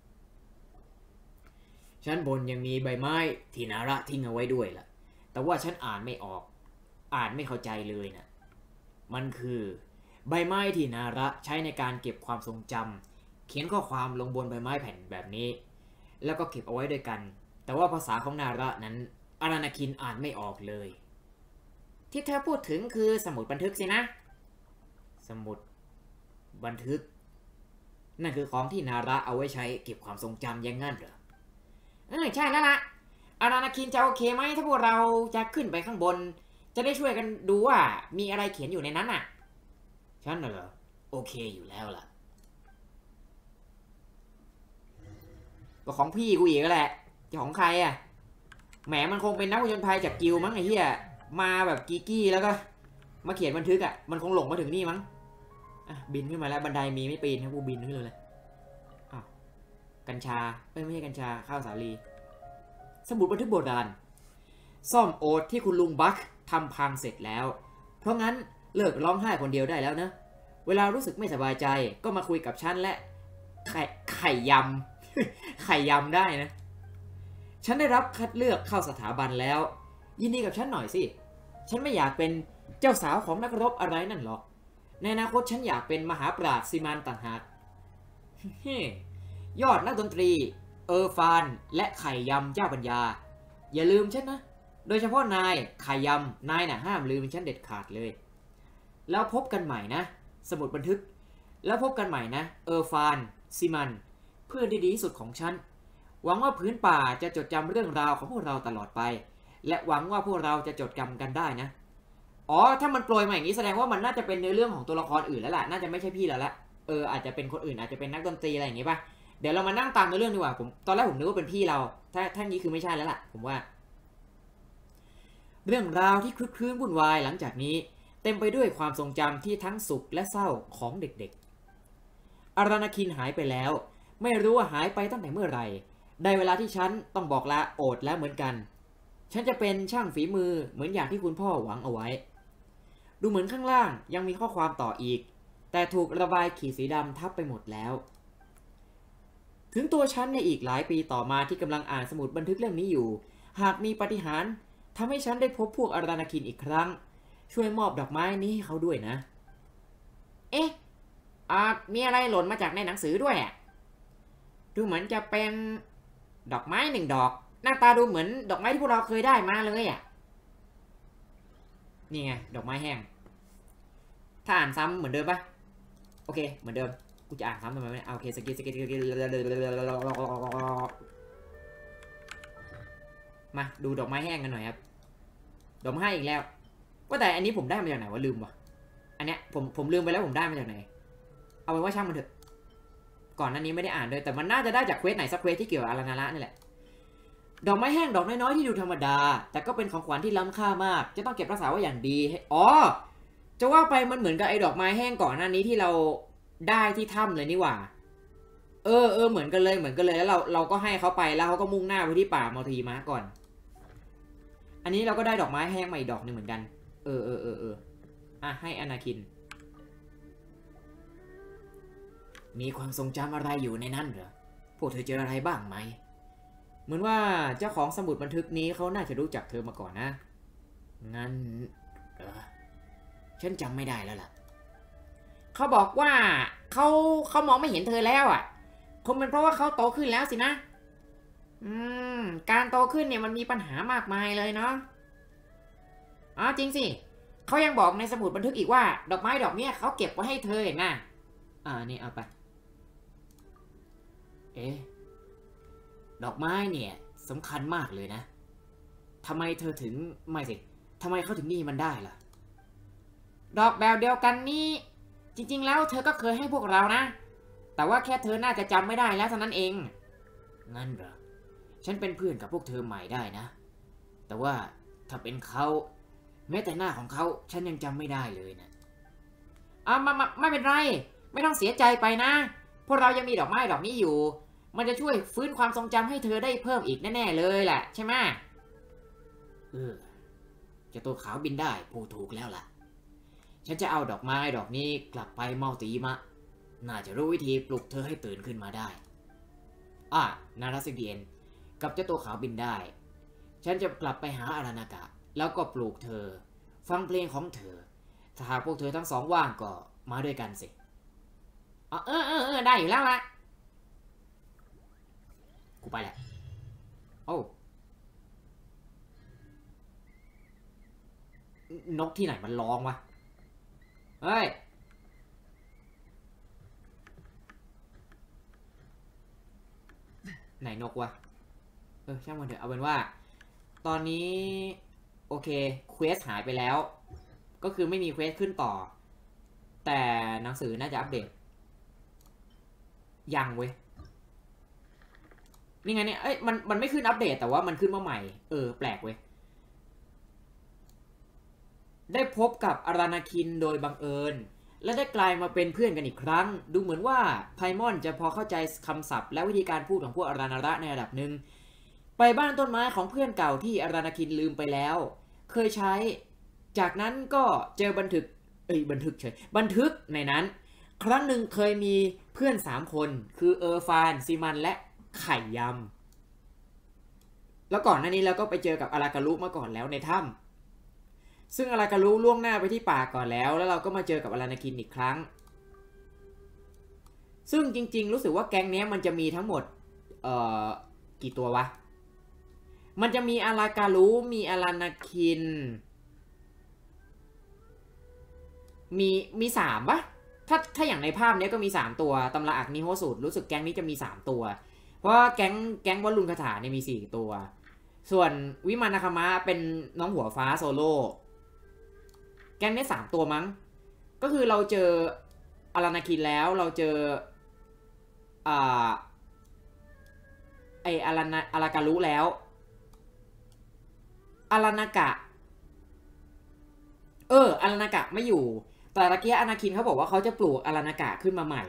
A: ชั้นบนยังมีใบไม้ที่นาระทิ้งเอาไว้ด้วยล่ะแต่ว่าฉันอ่านไม่ออกอ่านไม่เข้าใจเลยนะมันคือใบไม้ที่นาระใช้ในการเก็บความทรงจำเขียนข้อความลงบนใบไม้แผ่นแบบนี้แล้วก็เก็บเอาไว้ด้วยกันแต่ว่าภาษาของนาระนั้นอารานาคินอ่านไม่ออกเลยที่เธอพูดถึงคือสมุดบันทึกสินะสมุดบันทึกนั่นคือของที่นาระเอาไว้ใช้เก็บความทรงจำอย่างงั้นเหรอใช่แล้วล่ะอารานาคินจะโอเคไหมถ้าพวกเราจะขึ้นไปข้างบนจะได้ช่วยกันดูว่ามีอะไรเขียนอยู่ในนั้นน่ะฉันเหรอโอเคอยู่แล้วล่ะก็ของพี่กูอีกแหละจะของใครอ่ะแหมมันคงเป็นนักผจญภัยจากกิลมั้งไอ้เหี้ยมาแบบกีกี้แล้วก็มาเขียนบันทึกอ่ะมันคงหลงมาถึงนี่มั้งบินขึ้นมาแล้วบันไดมีไม่ปีนครับกูบินขึ้นเลยกัญชาไม่ใช่กัญชาข้าวสาลีสมุดบันทึกโบราณซ่อมโอ๊ตที่คุณลุงบัคทำพังเสร็จแล้วเพราะงั้นเลิกร้องไห้คนเดียวได้แล้วนะเวลารู้สึกไม่สบายใจก็มาคุยกับฉันและไข่ยำ ไข่ยำได้นะฉันได้รับคัดเลือกเข้าสถาบันแล้วยินดีกับฉันหน่อยสิฉันไม่อยากเป็นเจ้าสาวของนักรบอะไรนั่นหรอกในอนาคตฉันอยากเป็นมหาปราชญ์ซิมานต่างหากยอดนักดนตรีฟานและไข่ยำเจ้าปัญญาอย่าลืมฉันนะโดยเฉพาะนายไข่ยำนายน่ะห้ามลืมฉันเด็ดขาดเลยแล้วพบกันใหม่นะสมุดบันทึกแล้วพบกันใหม่นะฟานซิมันเพื่อนที่ดีที่สุดของฉันหวังว่าพื้นป่าจะจดจำเรื่องราวของพวกเราตลอดไปและหวังว่าพวกเราจะจดจำกันได้นะถ้ามันโปรยมาอย่างนี้แสดงว่ามันน่าจะเป็นเนื้อเรื่องของตัวละครอื่นแล้วล่ะน่าจะไม่ใช่พี่แล้วละอาจจะเป็นคนอื่นอาจจะเป็นนักดนตรีอะไรอย่างงี้ป่ะเดี๋ยวเรามานั่งตามในเรื่องดีกว่าผมตอนแรกผมนึกว่าเป็นพี่เราถ้านี้คือไม่ใช่แล้วล่ะผมว่าเรื่องราวที่คลึกคลื้นวุ่นวายหลังจากนี้เต็มไปด้วยความทรงจำที่ทั้งสุขและเศร้าของเด็กๆอารานาคินหายไปแล้วไม่รู้ว่าหายไปตั้งแต่เมื่อไหร่ได้เวลาที่ฉันต้องบอกลาโอดแล้วเหมือนกันฉันจะเป็นช่างฝีมือเหมือนอย่างที่คุณพ่อหวังเอาไว้ดูเหมือนข้างล่างยังมีข้อความต่ออีกแต่ถูกระบายขีดสีดำทับไปหมดแล้วถึงตัวฉันในอีกหลายปีต่อมาที่กำลังอ่านสมุดบันทึกเรื่องนี้อยู่หากมีปาฏิหาริย์ทำให้ฉันได้พบพวกอารานาคินอีกครั้งช่วยมอบดอกไม้นี้ให้เขาด้วยนะมีอะไรหล่นมาจากในหนังสือด้วยดูเหมือนจะเป็นดอกไม้1 ดอกหน้าตาดูเหมือนดอกไม้ที่พวกเราเคยได้มาเลยนี่ไงดอกไม้แห้งถ้าอ่านซ้ำเหมือนเดิมปะโอเคเหมือนเดิมกูจะอ่านซ้ำทำไมไม่โอเคสกิลมาดูดอกไม้แห้งกันหน่อยครับดอกไม้อีกแล้วว่าแต่อันนี้ผมได้มาจากไหนวะลืมวะอันเนี้ยผมลืมไปแล้วผมได้มาจากไหนเอาไว้ว่าช่างมันเถอะก่อนหน้านี้ไม่ได้อ่านเลยแต่มันน่าจะได้จากเควสไหนสักเควสที่เกี่ยวกับอารานาระนี่แหละดอกไม้แห้งดอกน้อยๆที่ดูธรรมดาแต่ก็เป็นของขวัญที่ล้ำค่ามากจะต้องเก็บรักษาไว้อย่างดีจะว่าไปมันเหมือนกับไอ้ดอกไม้แห้งก่อนหน้านี้ที่เราได้ที่ถ้ำเลยนี่หว่าเหมือนกันเลยแล้วเราก็ให้เขาไปแล้วเขาก็มุ่งหน้าไปที่ป่ามัลทีมาก่อนอันนี้เราก็ได้ดอกไม้แห้งมาอีกดอกหนึ่งเหมือนกันให้อนาคินมีความทรงจำอะไรอยู่ในนั้นเหรอพวกเธอเจออะไรบ้างไหมเหมือนว่าเจ้าของสมุดบันทึกนี้เขาน่าจะรู้จักเธอมาก่อนนะงั้นฉันจำไม่ได้แล้วล่ะเขาบอกว่าเขามองไม่เห็นเธอแล้วอ่ะคงเป็นเพราะว่าเขาโตขึ้นแล้วสินะการโตขึ้นเนี่ยมันมีปัญหามากมายเลยเนาะอ๋อจริงสิเขายังบอกในสมุดบันทึกอีกว่าดอกไม้ดอกเนี้ยเขาเก็บไว้ให้เธอเห็นน่ะนี่เอาไปดอกไม้เนี่ยสำคัญมากเลยนะทำไมเธอถึงไม่สิทำไมเขาถึงนี่มันได้ล่ะดอกแบบเดียวกันนี้จริงๆแล้วเธอก็เคยให้พวกเรานะแต่ว่าแค่เธอน่าจะจำไม่ได้แล้วเท่านั้นเองงั้นเหรอฉันเป็นเพื่อนกับพวกเธอใหม่ได้นะแต่ว่าถ้าเป็นเขาแม้แต่หน้าของเขาฉันยังจำไม่ได้เลยนะไม่เป็นไรไม่ต้องเสียใจไปนะพวกเรายังมีดอกไม้ดอกนี้อยู่มันจะช่วยฟื้นความทรงจำให้เธอได้เพิ่มอีกแน่ๆเลยแหละใช่ไหมเจ้าตัวขาวบินได้พูดถูกแล้วล่ะฉันจะเอาดอกไม้ดอกนี้กลับไปมัลติมะน่าจะรู้วิธีปลุกเธอให้ตื่นขึ้นมาได้นาราซิเดียนกับเจ้าตัวขาวบินได้ฉันจะกลับไปหาอารานากะแล้วก็ปลูกเธอฟังเพลงของเธอถ้าหากพวกเธอทั้งสองว่างก็มาด้วยกันสิได้อยู่แล้วละกูไปแหละโอ้นกที่ไหนมันร้องวะเฮ้ยไหนนกวะช่างมันเถอะเอาเป็นว่าตอนนี้โอเคเควสหายไปแล้วก็คือไม่มีเควสขึ้นต่อแต่หนังสือน่าจะอัปเดตยังเว้ยนี่ไงเนี่ยมันไม่ขึ้นอัปเดตแต่ว่ามันขึ้นมาใหม่แปลกเว้ยได้พบกับอารานาคินโดยบังเอิญและได้กลายมาเป็นเพื่อนกันอีกครั้งดูเหมือนว่าไพมอนจะพอเข้าใจคำศัพท์และวิธีการพูดของพวกอารานาระในระดับหนึ่งไปบ้านต้นไม้ของเพื่อนเก่าที่อารานาคินลืมไปแล้วเคยใช้จากนั้นก็เจอบันทึกในนั้นครั้งหนึ่งเคยมีเพื่อน3 คนคือฟานซิมันและไข่ยำแล้วก่อนหน้านี้เราก็ไปเจอกับอาราการุมาก่อนแล้วในถ้ำซึ่งอาราการุล่วงหน้าไปที่ป่าก่อนแล้วเราก็มาเจอกับอารานาคินอีกครั้งซึ่งจริงๆรู้สึกว่าแก๊งนี้มันจะมีทั้งหมดกี่ตัววะมันจะมีอาราการุมีอารานาคินมี3ปะถ้าอย่างในภาพนี้ก็มี3ตัวตำราอักนิโฮสูตรรู้สึกแก๊งนี้จะมี3ตัวเพราะว่าแก๊งวอลลุนคาถาเนี่ยมี4ตัวส่วนวิมานาคามะเป็นน้องหัวฟ้าโซโล่แก๊งนี้3ตัวมั้งก็คือเราเจออารานาคินแล้วเราเจออาราการุแล้วอารานากะอารานากะไม่อยู่แต่ตะเกียอานาคินเขาบอกว่าเขาจะปลูกอารานากะขึ้นมาใหม่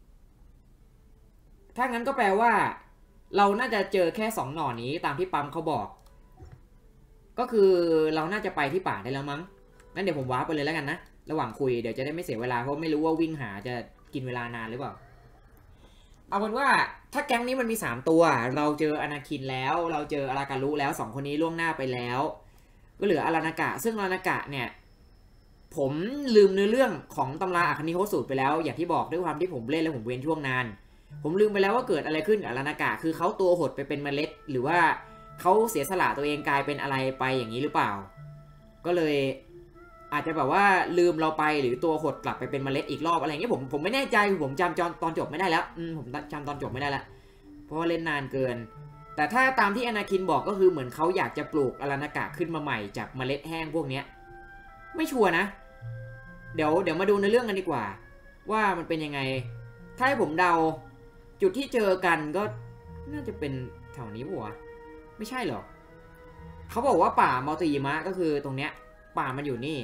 A: ถ้างั้นก็แปลว่าเราน่าจะเจอแค่2 หน่อนี้ตามที่ปั๊มเขาบอกก็คือเราน่าจะไปที่ป่าได้แล้วมั้งงั้นเดี๋ยวผมว้าไปเลยแล้วกันนะระหว่างคุยเดี๋ยวจะได้ไม่เสียเวลาเพราะไม่รู้ว่าวิ่งหาจะกินเวลานานหรือเปล่าเอาเป็นว่าถ้าแก๊งนี้มันมี3ตัวเราเจออานาคินแล้วเราเจออาราการุแล้ว2 คนนี้ล่วงหน้าไปแล้วก็เหลืออารานากะซึ่งอารานากะเนี่ยผมลืมเนื้อเรื่องของตำราอัคนิโฮสูตรไปแล้วอย่างที่บอกด้วยความที่ผมเล่นแล้วผมเว้นช่วงนานผมลืมไปแล้วว่าเกิดอะไรขึ้นกับอารานากะคือเขาตัวหดไปเป็นเมล็ดหรือว่าเขาเสียสละตัวเองกลายเป็นอะไรไปอย่างนี้หรือเปล่าก็เลยอาจจะแบบว่าลืมเราไปหรือตัวหดกลับไปเป็นเมล็ดอีกรอบอะไรเงี้ยผมไม่แน่ใจผมจำตอนจบไม่ได้แล้วผมจำตอนจบไม่ได้แล้วเพราะว่าเล่นนานเกินแต่ถ้าตามที่อนาคินบอกก็คือเหมือนเขาอยากจะปลูกอารานากะขึ้นมาใหม่จากเมล็ดแห้งพวกเนี้ยไม่ชัวร์นะเดี๋ยวมาดูในเรื่องกันดีกว่าว่ามันเป็นยังไงถ้าให้ผมเดาจุดที่เจอกันก็น่าจะเป็นแถวนี้ปะวะไม่ใช่หรอเขาบอกว่าป่ามัลติมะก็คือตรงเนี้ยป่ามันอยู่นี่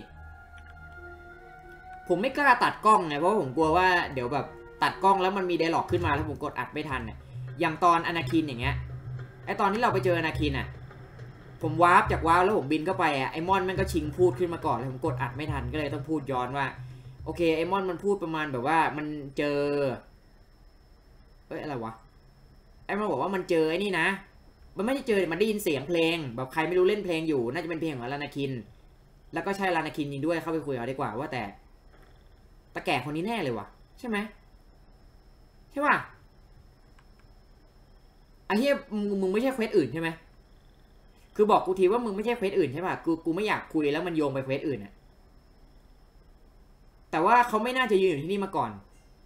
A: ผมไม่กล้าตัดกล้องไงเพราะผมกลัวว่าเดี๋ยวแบบตัดกล้องแล้วมันมีไดร็อกขึ้นมาแล้วผมกดอัดไม่ทันเนี่ยอย่างตอนอนาคินอย่างเงี้ยไอตอนที่เราไปเจออนาคินอ่ะผมวาร์ปจากวาร์ปแล้วผมบินเข้าไปอ่ะไอมอนมันก็ชิงพูดขึ้นมาก่อนเลยผมกดอัดไม่ทันก็เลยต้องพูดย้อนว่าโอเคไอมอนมันพูดประมาณแบบว่ามันเจออะไรวะไอมันบอกว่ามันเจอไอ้นี่นะมันไม่ได้เจอมันได้ยินเสียงเพลงแบบใครไม่รู้เล่นเพลงอยู่น่าจะเป็นเพลงของอนาคินแล้วก็ใช่อนาคินจริงด้วยเข้าไปคุยเอาดีกว่าว่าแต่ตาแก่คนนี้แน่เลยว่ะใช่ไหมใช่ป่ะไอ้เหี้ยมึงไม่ใช่เควสอื่นใช่ไหมคือบอกกูทีว่ามึงไม่ใช่เควสอื่นใช่ป่ะกูไม่อยากคุยแล้วมันโยงไปเควสอื่นอะแต่ว่าเขาไม่น่าจะยืนอยู่ที่นี่มาก่อน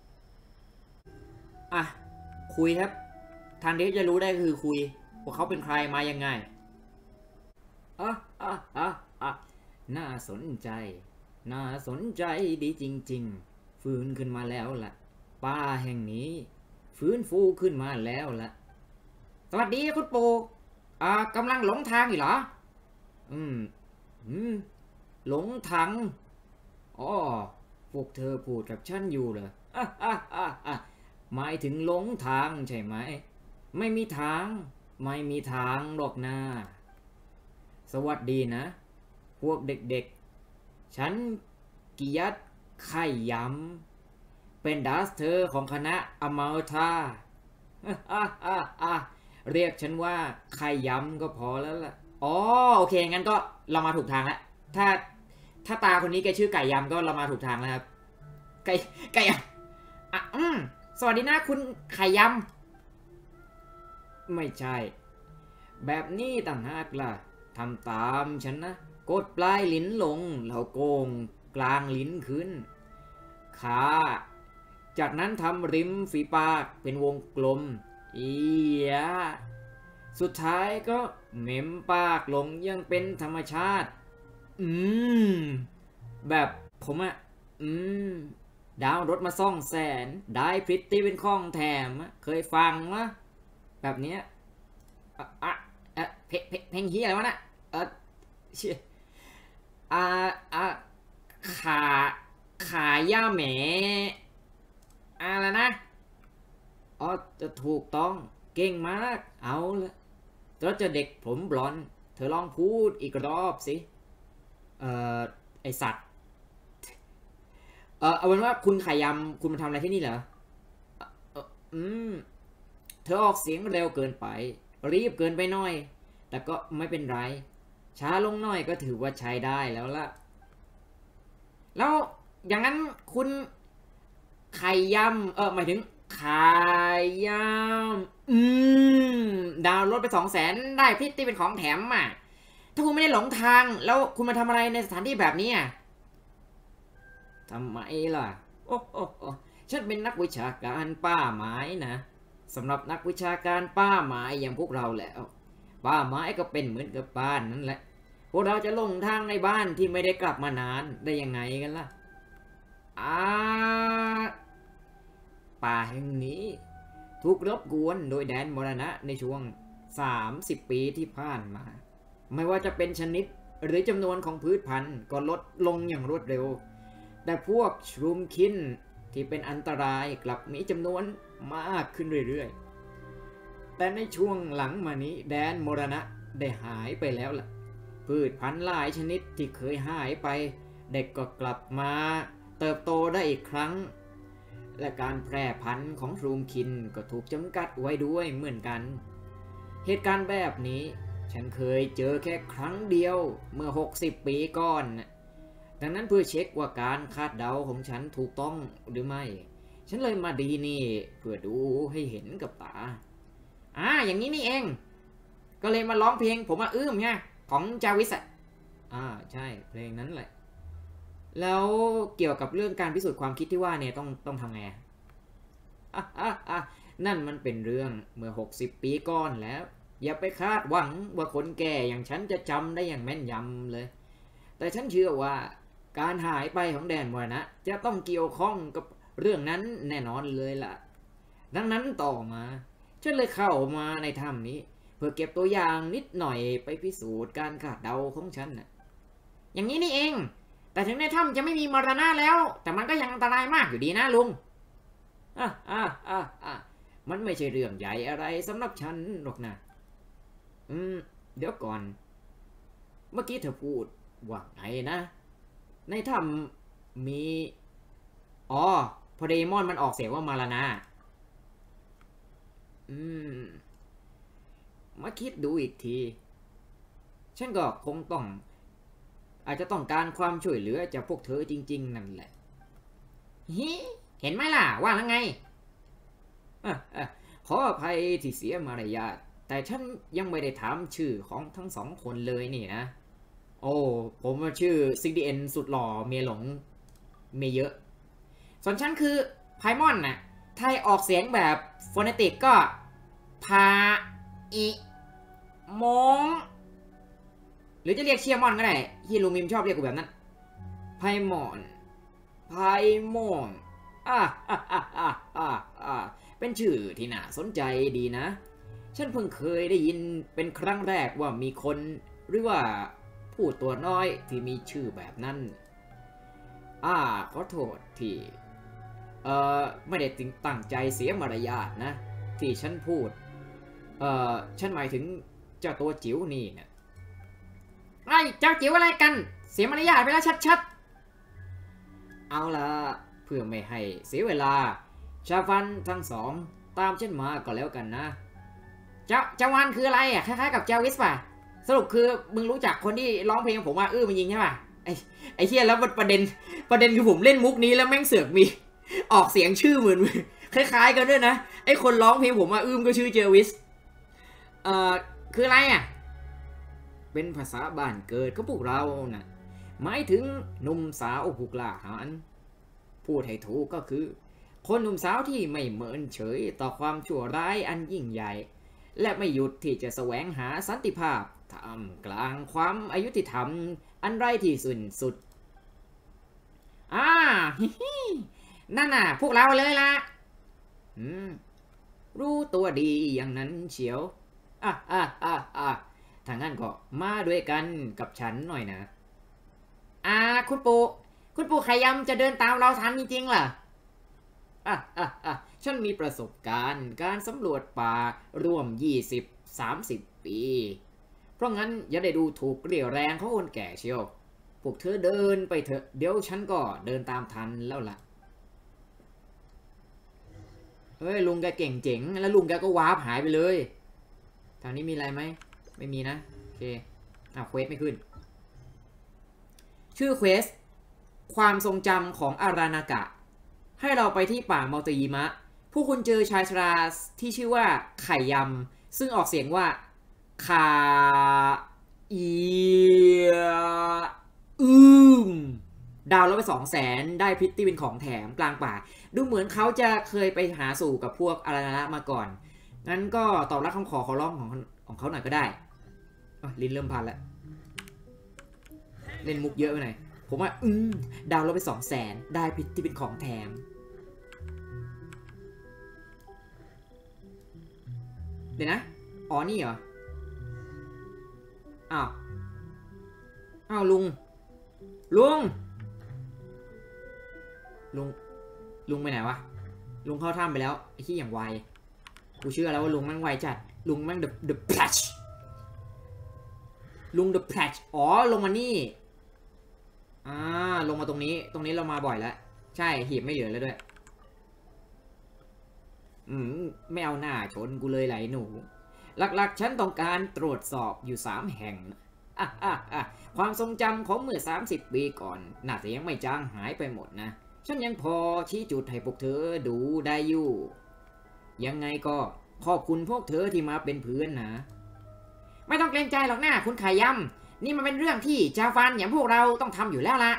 A: อ่ะคุยครับทางที่จะรู้ได้คือคุยว่าเขาเป็นใครมายังไงอ่ะอ่ะอ่ะอ่ะน่าสนใจน่าสนใจดีจริงๆฟื้นขึ้นมาแล้วล่ะป่าแห่งนี้ฟื้นฟูขึ้นมาแล้วล่ะสวัสดีคุณปู่กำลังหลงทางอยู่เหรออืมหลงทางอ๋อพวกเธอพูดกับฉันอยู่เหรอหมายถึงหลงทางใช่ไหมไม่มีทางไม่มีทางหรอกนะสวัสดีนะพวกเด็กๆฉันกิยัตไข่ยำเป็นดัสเตอร์ของคณะอมาธาเรียกฉันว่าไข่ยำก็พอแล้วล่ะอ๋อโอเคงั้นก็เรามาถูกทางแล้วถ้าตาคนนี้แกชื่อไก่ยำก็เรามาถูกทางแล้วครับไก่ยำสวัสดีนะคุณไข่ยำไม่ใช่แบบนี้ต่างหากล่ะทำตามฉันนะกดปลายลิ้นลงแล้วโกงกลางลิ้นขึ้นขาจากนั้นทำริมฝีปากเป็นวงกลมยะสุดท้ายก็เม้มปากลงยังเป็นธรรมชาติแบบผมดาวรถมา200,000ได้พริตตี้เป็นของแถมเคยฟังมะแบบเนี้ยเพลงเฮียอะไรวะน่ะชื่อขาย่าแหมอะไรนะจะถูกต้องเก่งมากเอาละเราจะเด็กผมบลอนเธอลองพูดอีกรอบสิไอสัตว์เอาเป็นว่าคุณขายำคุณมาทำอะไรที่นี่เหรอเธอออกเสียงเร็วเกินไปรีบเกินไปหน่อยแต่ก็ไม่เป็นไรช้าลงหน่อยก็ถือว่าใช้ได้แล้วล่ะแล้วอย่างนั้นคุณไข่ยำหมายถึงไข่ยำดาวน์โหลดไป200,000ได้พริตตี้เป็นของแถมอ่ะถ้าคุณไม่ได้หลงทางแล้วคุณมาทำอะไรในสถานที่แบบนี้ทำไมล่ะโอ้ฉันเป็นนักวิชาการป้าไม้นะสำหรับนักวิชาการป้าไม้อย่างพวกเราแล้วป้าไม้ก็เป็นเหมือนกับบ้านนั่นแหละพวกเราจะลงทางในบ้านที่ไม่ได้กลับมานานได้ยังไงกันล่ะป่าแห่งนี้ถูกรบกวนโดยแดนมรณะในช่วง30 ปีที่ผ่านมาไม่ว่าจะเป็นชนิดหรือจำนวนของพืชพันธุ์ก็ลดลงอย่างรวดเร็วแต่พวกชรูมคินที่เป็นอันตรายกลับมีจำนวนมากขึ้นเรื่อยๆแต่ในช่วงหลังมานี้แดนมรณะได้หายไปแล้วล่ะพืชพันธุ์หลายชนิดที่เคยหายไปเด็กก็กลับมาเติบโตได้อีกครั้งและการแพร่พันธุ์ของชรูมคินก็ถูกจำกัดไว้ด้วยเหมือนกันเหตุการณ์แบบนี้ฉันเคยเจอแค่ครั้งเดียวเมื่อ60 ปีก่อนดังนั้นเพื่อเช็คว่าการคาดเดาของฉันถูกต้องหรือไม่ฉันเลยมาดีนี่เพื่อดูให้เห็นกับตาอย่างนี้นี่เองก็เลยมาร้องเพลงผมไงของจาวิสใช่เพลงนั้นแหละแล้วเกี่ยวกับเรื่องการพิสูจน์ความคิดที่ว่าเนี่ยต้องทำไงนั่นมันเป็นเรื่องเมื่อ60 ปีก่อนแล้วอย่าไปคาดหวังว่าคนแก่อย่างฉันจะจำได้อย่างแม่นยำเลยแต่ฉันเชื่อว่าการหายไปของแดนมรณะจะต้องเกี่ยวข้องกับเรื่องนั้นแน่นอนเลยล่ะดังนั้นต่อมาฉันเลยเข้ามาในถ้ำนี้เพื่อเก็บตัวอย่างนิดหน่อยไปพิสูจน์การคาดเดาของฉันอย่างนี้นี่เองแต่ถึงในถ้ำจะไม่มีมรณะแล้วแต่มันก็ยังอันตรายมากอยู่ดีนะลุงมันไม่ใช่เรื่องใหญ่อะไรสำหรับฉันหรอกนะเดี๋ยวก่อนเมื่อกี้เธอพูดว่าไงนะในถ้ำมีพอเดมอนมันออกเสียงว่ามารณะมาคิดดูอีกทีฉันก็คงอาจจะต้องการความช่วยเหลือจากพวกเธอจริงๆนั่นแหละฮิเห็นไหมล่ะว่าแล้วไงขออภัยที่เสียมารยาทแต่ฉันยังไม่ได้ถามชื่อของทั้งสองคนเลยนี่นะโอ้ผมชื่อซิกดีเอ็นสุดหล่อเมียหลงเมียเยอะส่วนฉันคือไพมอนน่ะไทยออกเสียงแบบโฟเนติกก็พาอิมงหรือจะเรียกเชียร์มอนก็ได้ที่ลุงมิมชอบเรียกกูแบบนั้นไพมอนไพมอนเป็นชื่อที่น่าสนใจดีนะฉันเพิ่งเคยได้ยินเป็นครั้งแรกว่ามีคนหรือว่าผู้ตัวน้อยที่มีชื่อแบบนั้นขอโทษที่ไม่ได้ตั้งใจเสียมารยาทนะที่ฉันพูดฉันหมายถึงเจ้าตัวจิ๋วนี่เนี่ยไอ้เจ้าจิ๋วอะไรกันเสียมารยาทไปแล้วชัดๆเอาละเพื่อไม่ให้เสียเวลาชาฟันทั้งสองตามฉันมาก็แล้วกันนะเจ้าวันคืออะไรอ่ะคล้ายๆกับเจวิสป่ะสรุปคือมึงรู้จักคนที่ร้องเพลงผมว่ามันยิงใช่ป่ะไอ้เหี้ยแล้วประเด็นคือผมเล่นมุกนี้แล้วแม่งเสือกมีออกเสียงชื่อเหมือนคล้ายๆกันด้วยนะไอ้คนร้องเพลงผมว่าก็ชื่อเจวิสคืออะไรอ่ะเป็นภาษาบ้านเกิดของพวกเราน่ะหมายถึงหนุ่มสาวผู้กล้าหาญพูดให้ถูกก็คือคนหนุ่มสาวที่ไม่เหมินเฉยต่อความชั่วร้ายอันยิ่งใหญ่และไม่หยุดที่จะแสวงหาสันติภาพท่ามกลางความอายุติธรรมอันไร้ที่สิ้นสุดนั่นน่ะพวกเราเลยล่ะรู้ตัวดีอย่างนั้นเชียวถ้างั้นก็มาด้วยกันกับฉันหน่อยนะคุณปู่ขยำจะเดินตามเราทันจริงๆเหรอฉันมีประสบการณ์การสำรวจป่าร่วม20-30 ปีเพราะงั้นอย่าได้ดูถูกเรี่ยวแรงของคนแก่เชียวพวกเธอเดินไปเถอะเดี๋ยวฉันก็เดินตามทันแล้วล่ะเฮ้ยลุงแกเก่งเจ๋งแล้วลุงแกก็วาร์ปหายไปเลยทางนี้มีอะไรไหมไม่มีนะโอเคเควสไม่ขึ้นชื่อเควสความทรงจำของอารานากะให้เราไปที่ป่ามัลติยิมะผู้คุณเจอชายชราที่ชื่อว่าไข่ยำซึ่งออกเสียงว่าคาอีดาวแล้วไป200,000ได้พิตตี้เป็นของแถมกลางป่าดูเหมือนเขาจะเคยไปหาสู่กับพวกอารานะมาก่อนงั้นก็ตอบรับคำขอร้องของเขาหน่อยก็ได้ลิ้นเริ่มพันแล้วเล่นมุกเยอะไปหน่อยผมว่าดาวเราไป200,000ได้พิตตี้เป็นของแถมเดี๋ยวนะนี่เหรออ้าวลุงไปไหนวะลุงเข้าถ้ำไปแล้วไอ้ที่อย่างไวกูเชื่อแล้วว่าลุงแม่งไวจัดลุงแม่ง the patch ลุง the patch ลงมานี่ลงมาตรงนี้เรามาบ่อยแล้วใช่หีบไม่เหลือแล้วด้วยไม่เอาหน้าชนกูเลยไหลหนูหลักๆฉันต้องการตรวจสอบอยู่3แห่งความทรงจำของเมื่อ30 ปีก่อนน่าจะยังไม่จางหายไปหมดนะฉันยังพอชี้จุดให้พวกเธอดูได้อยู่ยังไงก็ขอบคุณพวกเธอที่มาเป็นเพื่อนนะไม่ต้องเกรงใจหรอกนะคุณขายำนี่มันเป็นเรื่องที่จาฟันอย่างพวกเราต้องทำอยู่แล้วละ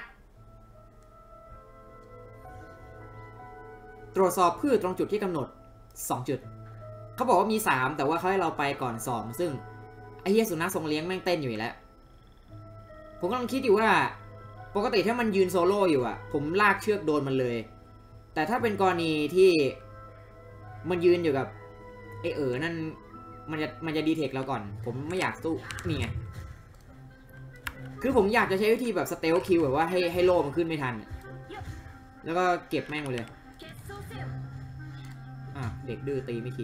A: ตรวจสอบพืชตรงจุดที่กำหนด2 จุดเขาบอกว่ามี3แต่ว่าเขาให้เราไปก่อน2ซึ่งไอ้เหี้ยสุนัขทรงเลี้ยงแม่งเต้นอยู่แล้วผมกำลังคิดอยู่ว่าปกติถ้ามันยืนโซโล่อยู่ผมลากเชือกโดนมันเลยแต่ถ้าเป็นกรณีที่มันยืนอยู่กับนั่นมันจะดีเทคเราก่อนผมไม่อยากสู้นี่ไงคือผมอยากจะใช้วิธีแบบสเตลคิวแบบว่าให้โล่มันขึ้นไม่ทันแล้วก็เก็บแม่งไปเลยเด็กดื้อตีไม่คิด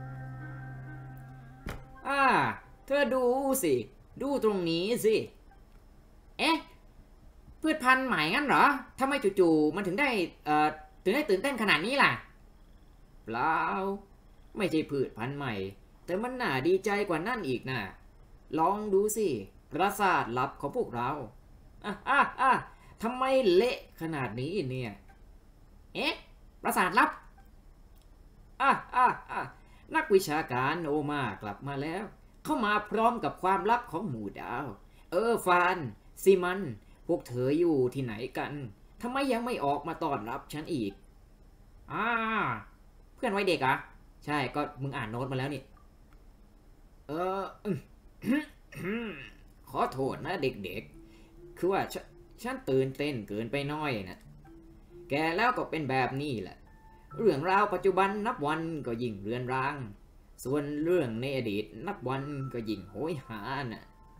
A: เธอดูสิดูตรงนี้สิพืชพันธุ์ใหม่งั้นเหรอทำไมจู่ๆมันถึงได้ตื่นเต้นขนาดนี้ล่ะเปล่าไม่ใช่พืชพันธุ์ใหม่แต่มันน่าดีใจกว่านั่นอีกนะลองดูสิปราสาทลับของพวกเราทำไมเละขนาดนี้เนี่ยเอ๊ะปราสาทลับอ่ะนักวิชาการโอมากลับมาแล้ว เข้ามาพร้อมกับความลับของหมู่ดาว ฟานซิมันพวกเธออยู่ที่ไหนกันทำไมยังไม่ออกมาต้อนรับฉันอีกเพื่อนวัยเด็กอะใช่ก็มึงอ่านโน้ตมาแล้วนี่เออ ขอโทษนะเด็กๆคือว่าฉันตื่นเต้นเกินไปหน้อยนะแกแล้วก็เป็นแบบนี้แหละเรื่องราวปัจจุบันนับวันก็ยิ่งเรือนราง ส่วนเรื่องในอดีตนับวันก็ยิ่งโหยหาน่ะ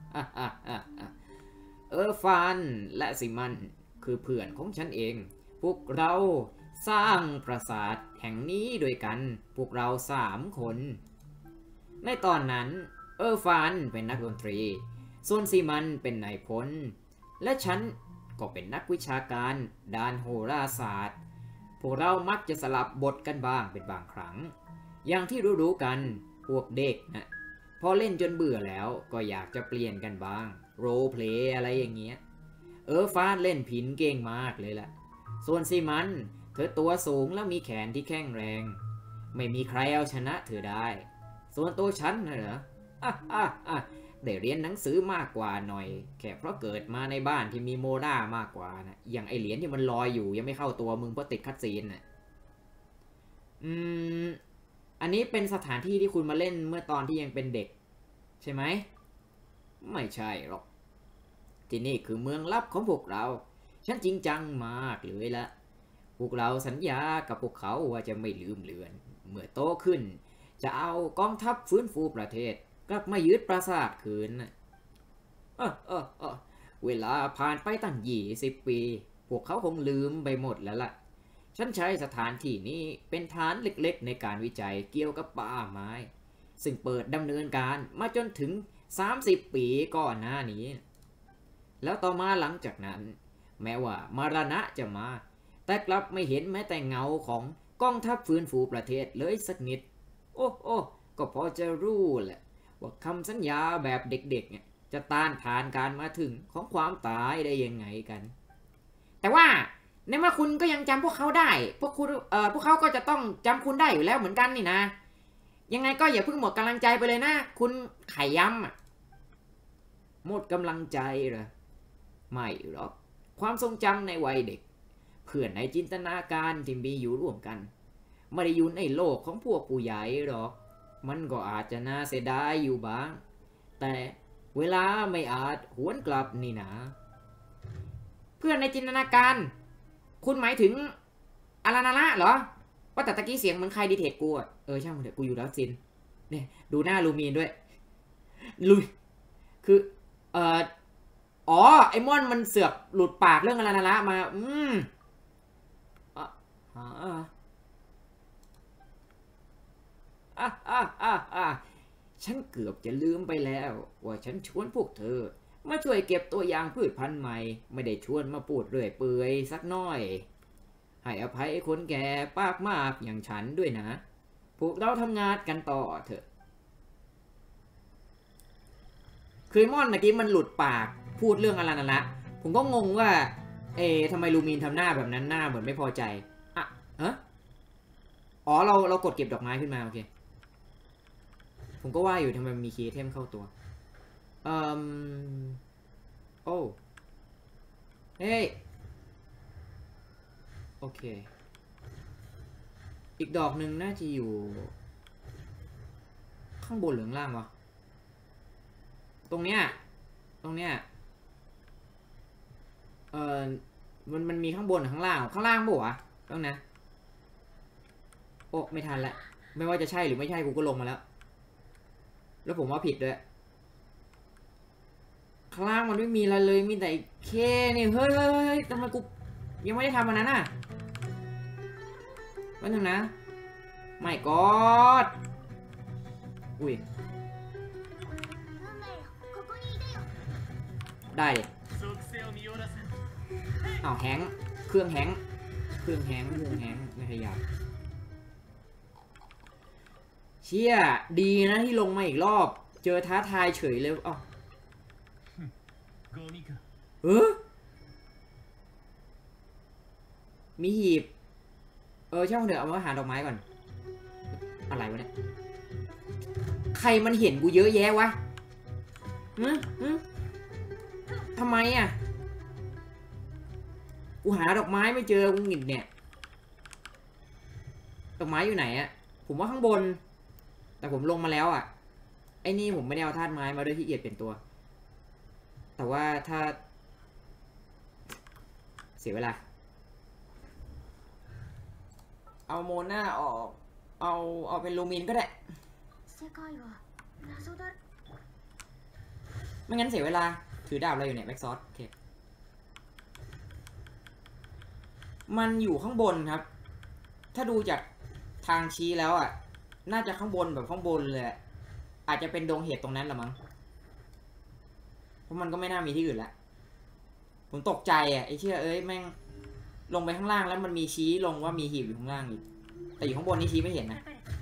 A: ฟานและซิมันคือเพื่อนของฉันเอง พวกเราสร้างปราสาทแห่งนี้ด้วยกันพวกเรา3 คนในตอนนั้นฟานเป็นนักดนตรีส่วนซิมันเป็นนายพลและฉันก็เป็นนักวิชาการด้านโหราศาสตร์พวกเรามักจะสลับบทกันบ้างเป็นบางครั้งอย่างที่รู้ๆกันพวกเด็กนะพอเล่นจนเบื่อแล้วก็อยากจะเปลี่ยนกันบ้างโรลเพลย์อะไรอย่างเงี้ยฟานเล่นผินเก่งมากเลยล่ะส่วนซิมันเธอตัวสูงและมีแขนที่แข็งแรงไม่มีใครเอาชนะเธอได้ส่วนตัวฉันนะเหรอได้เรียนหนังสือมากกว่าหน่อยแค่เพราะเกิดมาในบ้านที่มีโมดามากกว่านะอย่างไอเหรียญที่มันลอยอยู่ยังไม่เข้าตัวมึงเพราะติดคัตซีนน่ะอันนี้เป็นสถานที่ที่คุณมาเล่นเมื่อตอนที่ยังเป็นเด็กใช่ไหมไม่ใช่หรอกที่นี่คือเมืองลับของพวกเราฉันจริงจังมากเลยละพวกเราสัญญากับพวกเขาว่าจะไม่ลืมเลือนเมื่อโตขึ้นจะเอากองทัพฟื้นฟูประเทศกลับมายึดปราสาทคืนเวลาผ่านไปตั้ง20 ปีพวกเขาคงลืมไปหมดแล้วล่ะฉันใช้สถานที่นี้เป็นฐานเล็กๆในการวิจัยเกี่ยวกับป่าไม้ซึ่งเปิดดำเนินการมาจนถึง30 ปีก่อนหน้านี้แล้วต่อมาหลังจากนั้นแม้ว่ามรณะจะมาแต่กลับไม่เห็นแม้แต่เงาของกองทัพฟื้นฟูประเทศเลยสักนิดโอ้ก็พอจะรู้แหละว่าคำสัญญาแบบเด็กๆเนี่ยจะต้านทานการมาถึงของความตายได้ยังไงกันแต่ว่าในเมื่อคุณก็ยังจำพวกเขาได้พวกเขาก็จะต้องจำคุณได้อยู่แล้วเหมือนกันนี่นะยังไงก็อย่าเพิ่งหมดกำลังใจไปเลยนะคุณไข่ย้ำหมดกำลังใจเหรอไม่หรอกความทรงจำในวัยเด็กเพื่อนในจินตนาการที่มีอยู่ร่วมกันไม่ได้อยู่ในโลกของพวกผู้ใหญ่หรอกมันก็อาจจะน่าเสียดายอยู่บ้างแต่เวลาไม่อาจหวนกลับนี่นะเพื่อนในจินตนาการคุณหมายถึงอารานาระเหรอว่าแต่ตะกี้เสียงเหมือนใครดีเทคกูช่างมันเถอะกูอยู่แล้วซินเนี่ยดูหน้าลูมีนด้วยคือไอมอนมันเสือกหลุดปากเรื่องอารานาระมาฉันเกือบจะลืมไปแล้วว่าฉันชวนพวกเธอมาช่วยเก็บตัวอย่างพืชพันธุ์ใหม่ไม่ได้ชวนมาพูดเรื่อยเปื่อยสักน้อยให้อภัยคนแก่ปากมากอย่างฉันด้วยนะพวกเราทำงานกันต่อเถอะคือมอนเมื่อกี้มันหลุดปากพูดเรื่องอะไรนั่นละผมก็งงว่าทำไมลูมีนทำหน้าแบบนั้นหน้าเหมือนไม่พอใจเรากดเก็บดอกไม้ขึ้นมาโอเคผมก็ว่าอยู่ทำไมมีคีย์เทมเข้าตัวโอ้เฮ้ยโอเคอีกดอกหนึ่งน่าจะอยู่ข้างบนหรือข้างล่างวะตรงเนี้ยมันมีข้างบนหรือข้างล่างบ่วะต้องนะโอ้ไม่ทันละไม่ว่าจะใช่หรือไม่ใช่กูก็ลงมาแล้วผมว่าผิดด้วยข้างล่างมันไม่มีอะไรเลยมีแต่เคนี่เฮ้ยทำไมกูยังไม่ได้ทำอันนั้นน่ะวันหนึ่งนะไม่กอดอุ้ยได้ดิแฮงเครื่องแฮงไม่ขยับเชี่ยดีนะที่ลงมาอีกรอบเจอท้าทายเฉยเลยมีหีบช่างเถอะเอามาหาดอกไม้ก่อนอะไรวะเนี่ยใครมันเห็นกูเยอะแยะวะทำไมอ่ะกูหาดอกไม้ไม่เจอกูหงิดเนี่ยดอกไม้อยู่ไหนอ่ะผมว่าข้างบนแต่ผมลงมาแล้วอ่ะไอ้นี่ผมไม่ได้เอาธาตุไม้มาด้วยที่เอียดเป็นตัวแต่ว่าถ้าเสียเวลาเอาโมนาออกเอาเป็นลูมินก็ได้ไม่งั้นเสียเวลาถือดาบอะไรอยู่เนี่ยแบ็กซอสโอเคมันอยู่ข้างบนครับถ้าดูจากทางชี้แล้วอ่ะน่าจะข้างบนแบบข้างบนเลยอาจจะเป็นดงเห็ดตรงนั้นละมั้งเพราะมันก็ไม่น่ามีที่อื่นละผมตกใจอ่ะไอ้เชี่ยแม่งลงไปข้างล่างแล้วมันมีชี้ลงว่ามีหีบอยู่ข้างล่างอีกแต่อยู่ข้างบนนี่ชี้ไม่เห็นนะ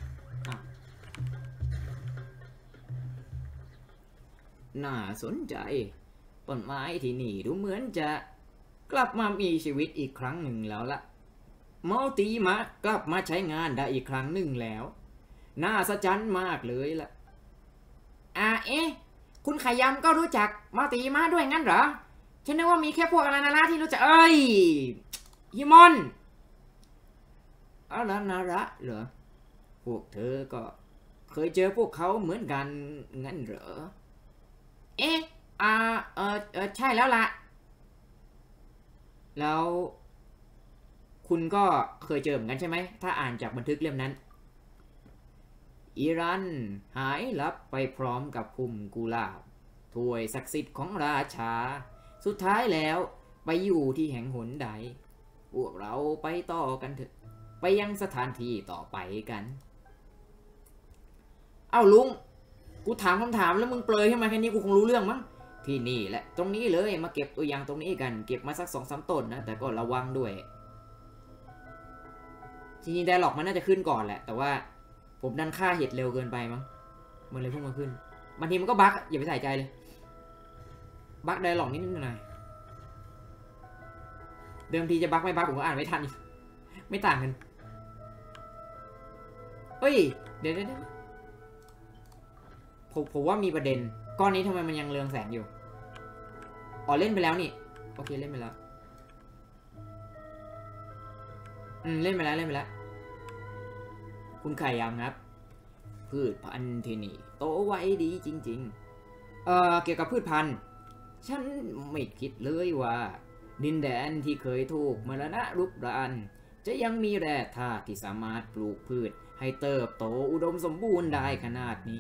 A: น่าสนใจต้นไม้ที่นี่ดูเหมือนจะกลับมามีชีวิตอีกครั้งหนึ่งแล้วละมัลติมะกลับมาใช้งานได้อีกครั้งหนึ่งแล้วน่าสะใจมากเลยล่ะคุณขยำก็รู้จักมัลติมะด้วยงั้นเหรอฉันนึกว่ามีแค่พวกอนาระที่รู้จักฮิมอนอนาระเหรอพวกเธอก็เคยเจอพวกเขาเหมือนกันงั้นเหรอใช่แล้วล่ะแล้วคุณก็เคยเจอเหมือนกันใช่ไหมถ้าอ่านจากบันทึกเล่มนั้นอิรันหายลับไปพร้อมกับพุ่มกุหลาบถ้วยศักดิ์สิทธิ์ของราชาสุดท้ายแล้วไปอยู่ที่แห่งหนใดพวกเราไปต่อกันเถอะไปยังสถานที่ต่อไปกันเอ้าลุงกูถามคำถามแล้วมึงเปรยขึ้นมาแค่นี้กูคงรู้เรื่องมั้งที่นี่แหละตรงนี้เลยมาเก็บตัวอย่างตรงนี้กันเก็บมาสัก2-3 ต้นนะแต่ก็ระวังด้วยทีนี้ไดร็อกมันน่าจะขึ้นก่อนแหละแต่ว่าผมดันฆ่าเห็ดเร็วเกินไปมั้งมันเลยเพิ่งมาขึ้นบางทีมันก็บั๊กอย่าไปใส่ใจเลยบั๊กไดร็อกนิดหน่อยเดิมทีจะบั๊กไม่บั๊กผมก็อ่านไม่ทันไม่ต่างกันเดี๋ยวผมว่ามีประเด็นก้อนนี้ทำไมมันยังเรืองแสงอยู่เล่นไปแล้วนี่โอเคเล่นไปแล้วเล่นไปแล้วคุณไข่ยำครับพืชพันธุ์ที่นี่โตไวดีจริงๆเกี่ยวกับพืชพันธุ์ฉันไม่คิดเลยว่าดินแดนที่เคยถูกมรณะรุกรานจะยังมีแร่ธาตุที่สามารถปลูกพืชให้เติบโตอุดมสมบูรณ์ได้ขนาดนี้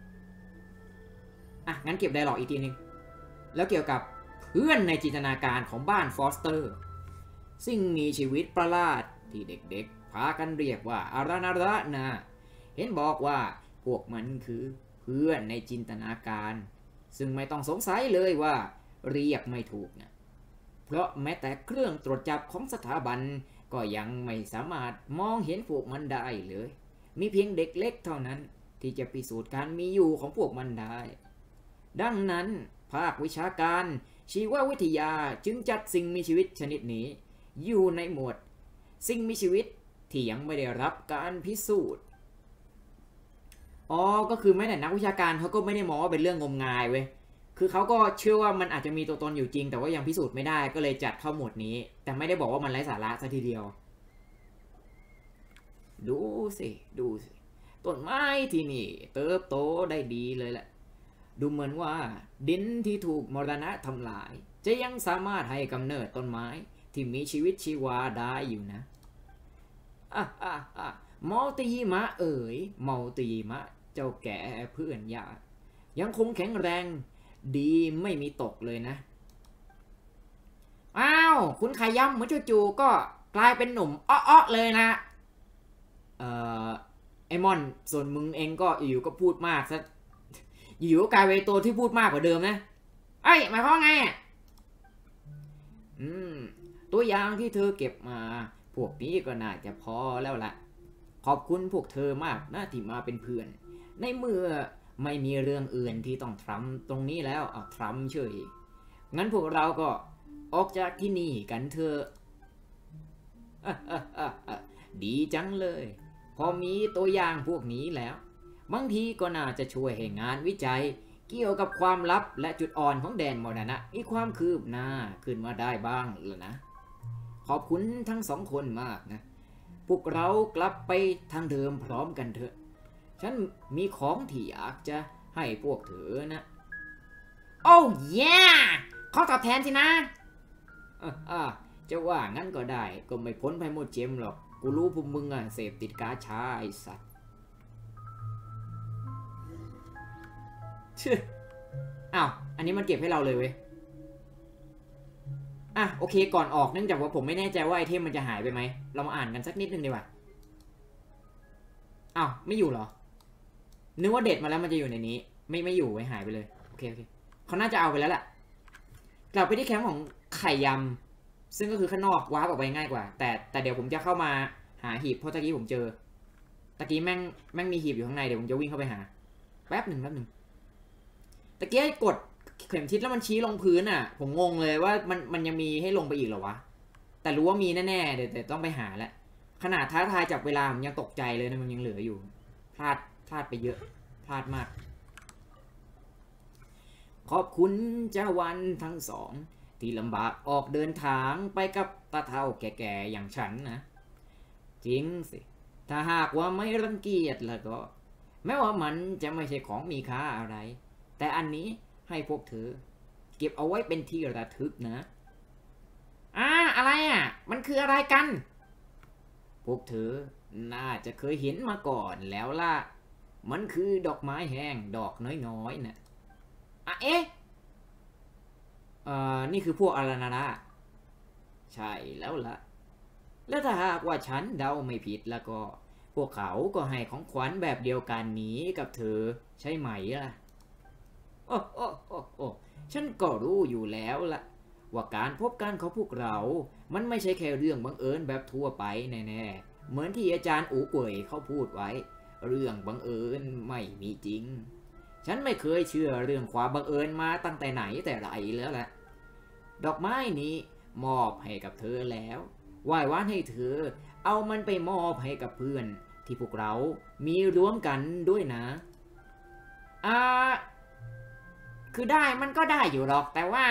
A: งั้นเก็บไดร็อกอีกทีนึงแล้วเกี่ยวกับเพื่อนในจินตนาการของบ้านฟอสเตอร์สิ่งมีชีวิตประหลาดที่เด็กๆพากันเรียกว่าอารานาระนะเห็นบอกว่าพวกมันคือเพื่อนในจินตนาการซึ่งไม่ต้องสงสัยเลยว่าเรียกไม่ถูกนะเพราะแม้แต่เครื่องตรวจจับของสถาบันก็ยังไม่สามารถมองเห็นพวกมันได้เลยมีเพียงเด็กเล็กเท่านั้นที่จะพิสูจน์การมีอยู่ของพวกมันได้ดังนั้นภาควิชาการชีววิทยาจึงจัดสิ่งมีชีวิตชนิดนี้อยู่ในหมวดสิ่งมีชีวิตที่ยังไม่ได้รับการพิสูจน์ก็คือไม่แต่นักวิชาการเขาก็ไม่ได้มองว่าเป็นเรื่องงมงายเว้ยคือเขาก็เชื่อว่ามันอาจจะมีตัวตนอยู่จริงแต่ว่ายังพิสูจน์ไม่ได้ก็เลยจัดเข้าหมวดนี้แต่ไม่ได้บอกว่ามันไร้สาระซะทีเดียวดูสิต้นไม้ที่นี่เติบโตได้ดีเลยแหละดูเหมือนว่าดินที่ถูกมรณะทำลายจะยังสามารถให้กำเนิดต้นไม้ที่มีชีวิตชีวาได้อยู่นะมัลติมะมัลติมะเจ้าแก่เพื่อนยากยังคงแข็งแรงดีไม่มีตกเลยนะคุณขยำเหมือนจู่ๆก็กลายเป็นหนุ่มเลยนะไอมอนส่วนมึงเองก็อยู่ก็พูดมากซะอยู่ก็กลายเป็นตัวที่พูดมากกว่าเดิมนะหมายความว่าไงตัวอย่างที่เธอเก็บมาพวกนี้ก็น่าจะพอแล้วล่ะขอบคุณพวกเธอมากนะที่มาเป็นเพื่อนในเมื่อไม่มีเรื่องอื่นที่ต้องทำตรงนี้แล้วทำเฉยงั้นพวกเราก็ออกจากที่นี่กันเถอะดีจังเลย พอมีตัวอย่างพวกนี้แล้วบางทีก็น่าจะช่วยให้งานวิจัยเกี่ยวกับความลับและจุดอ่อนของแดนมรณะมีความคืบหน้าขึ้นมาได้บ้างแล้วนะขอบคุณทั้งสองคนมากนะพวกเรากลับไปทางเดิมพร้อมกันเถอะฉันมีของที่อยากจะให้พวกเธอนะโอ้ยขอตอบแทนสินะจะว่างั้นก็ได้ก็ไม่พ้นไปหมดเจมหรอกกูรู้พวกมึงอ่ะเสพติดกาชาไอ้สัตว์อ้าวอันนี้มันเก็บให้เราเลยเว้ยโอเคก่อนออกเนื่องจากว่าผมไม่แน่ใจว่าไอเทมมันจะหายไปไหมเรามาอ่านกันสักนิดนึงดีกว่าอ้าวไม่อยู่เหรอนึกว่าเด็ดมาแล้วมันจะอยู่ในนี้ไม่อยู่ไว้หายไปเลยโอเคเขาน่าจะเอาไปแล้วแหละกลับไปที่แคมป์ของไข่ยำซึ่งก็คือข้างนอกวาร์ปออกไปง่ายกว่าแต่เดี๋ยวผมจะเข้ามาหาหีบเพราะตะกี้ผมเจอตะกี้แม่งมีหีบอยู่ข้างในเดี๋ยวผมจะวิ่งเข้าไปหาแป๊บหนึ่งตะกี้กดเข็มทิศแล้วมันชี้ลงพื้นอ่ะผมงงเลยว่ามันยังมีให้ลงไปอีกเหรอวะแต่รู้ว่ามีแน่ๆเดี๋ยวต้องไปหาแล้วขนาดท้าทายจับเวลาผมยังตกใจเลยนะมันยังเหลืออยู่พลาดไปเยอะพลาดมากขอบคุณเจ้าวันทั้งสองที่ลำบากออกเดินทางไปกับตาเฒ่าแก่ๆอย่างฉันนะจริงสิถ้าหากว่าไม่รังเกียจแล้วก็แม้ว่ามันจะไม่ใช่ของมีค่าอะไรแต่อันนี้ให้พวกเธอเก็บเอาไว้เป็นที่ระลึกนะอะไรมันคืออะไรกันพวกเธอน่าจะเคยเห็นมาก่อนแล้วล่ะมันคือดอกไม้แห้งดอกน้อยๆนะนี่คือพวกอารานาระใช่แล้วล่ะแล้วถ้าหากว่าฉันเดาไม่ผิดแล้วก็พวกเขาก็ให้ของขวัญแบบเดียวกันนี้กับเธอใช่ไหมล่ะโอ้ฉันก็รู้อยู่แล้วล่ะว่าการพบกันของพวกเรามันไม่ใช่แค่เรื่องบังเอิญแบบทั่วไปแน่ๆเหมือนที่อาจารย์อู๋ป่วยเขาพูดไว้เรื่องบังเอิญไม่มีจริงฉันไม่เคยเชื่อเรื่องความบังเอิญมาตั้งแต่ไหนแต่ไรแล้วแหละดอกไม้นี้มอบให้กับเธอแล้วไหว้วานให้เธอเอามันไปมอบให้กับเพื่อนที่พวกเรามีร่วมกันด้วยนะคือได้มันก็ได้อยู่หรอกแต่ว่า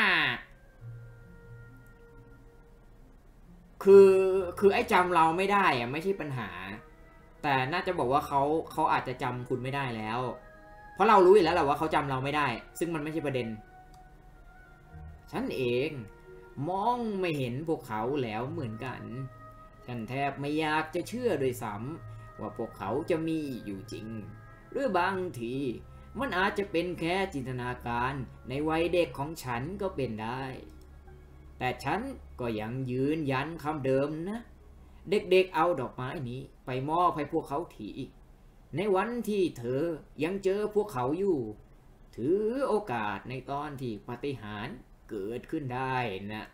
A: คือไอ้จำเราไม่ได้ไม่ใช่ปัญหาแต่น่าจะบอกว่าเขาอาจจะจำคุณไม่ได้แล้วเพราะเรารู้อยู่แล้วแหละว่าเขาจำเราไม่ได้ซึ่งมันไม่ใช่ประเด็นฉันเองมองไม่เห็นพวกเขาแล้วเหมือนกันฉันแทบไม่อยากจะเชื่อโดยซ้ำว่าพวกเขาจะมีอยู่จริงหรือบางทีมันอาจจะเป็นแค่จินตนาการในวัยเด็กของฉันก็เป็นได้แต่ฉันก็ยังยืนยันคำเดิมนะเด็กๆเอาดอกไม้นี้ไปมอบให้พวกเขาทีในวันที่เธอยังเจอพวกเขาอยู่ถือโอกาสในตอนที่ปาฏิหาริย์เกิดขึ้นได้นะ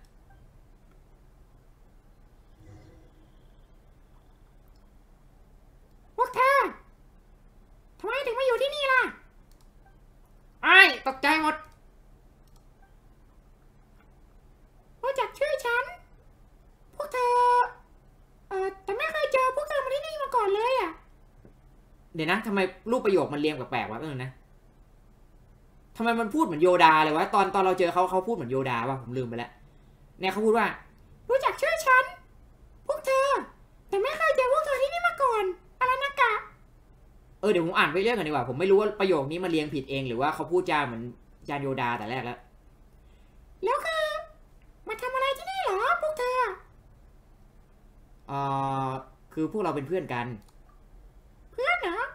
A: พวกเธอทำไมถึงมาอยู่ที่นี่ล่ะตกใจหมดรู้จักชื่อฉันพวกเธอแต่ไม่เคยเจอพวกเธอมาที่นี่มาก่อนเลยเดี๋ยวนะทำไมรูปประโยคมันเรียงแปลกๆวะนะทำไมมันพูดเหมือนโยดาเลยวะตอนเราเจอเขาพูดเหมือนโยดาว่ะผมลืมไปแล้วเนี่ยเขาพูดว่ารู้จักชื่อฉันพวกเธอแต่ไม่เคยเจอพวกเธอที่นี่มาก่อนอะไรนะกะเดี๋ยวผมอ่านไปเรื่อยก่อนดีกว่าผมไม่รู้ว่าประโยคนี้มันเรียงผิดเองหรือว่าเขาพูดจาเหมือนจานโยดาแต่แรกแล้วคือมาทำอะไรที่นี่เหรอพวกเธอคือพวกเราเป็นเพื่อนกันเพื่อนเหรอ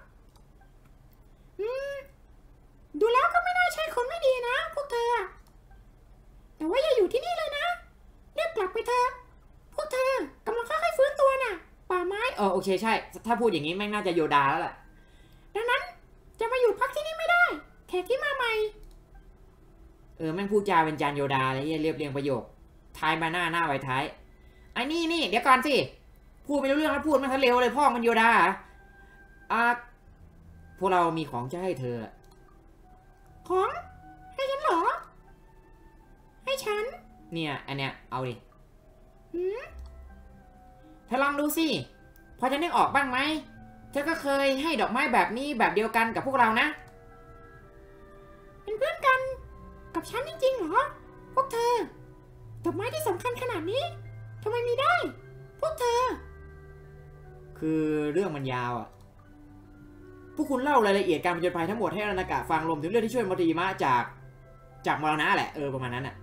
A: ดูแล้วก็ไม่น่าใช่คนไม่ดีนะพวกเธอแต่ว่าอย่าอยู่ที่นี่เลยนะเรียกกลับไปเถอะพวกเธอกำลังค่อยๆฟื้นตัวน่ะป่าไม้โอเคใช่ถ้าพูดอย่างนี้แม่งน่าจะโยดาแล้วแหละดังนั้นจะมาอยู่พักที่นี่ไม่ได้แขกที่มาใหม่แม่งพูดจาเป็นจานโยดาเลยเรียบเรียงประโยคท้ายมาหน้าไว้ท้ายไอ้นี่เดี๋ยวก่อนสิพูดไม่รู้เรื่องแล้วพูดมันทะเลวเลยพ่อมันโยดาพวกเรามีของจะให้เธอของให้ฉันเหรอให้ฉันเนี่ยอันเนี้ยเอาดิเธอลองดูสิพอจะนึกออกบ้างไหมเธอก็เคยให้ดอกไม้แบบนี้แบบเดียวกันกับพวกเรานะเป็นเพื่อนกันกับฉันจริงๆเหรอพวกเธอดอกไม้ที่สำคัญขนาดนี้ทำไมมีได้พวกเธอคือเรื่องมันยาวอ่ะพวกคุณเล่ารายละเอียดการผจญภัยทั้งหมดให้อารานากะฟังรวมถึงเรื่องที่ช่วยมอริมะจากมรณะแหละประมาณนั้นอ่ะ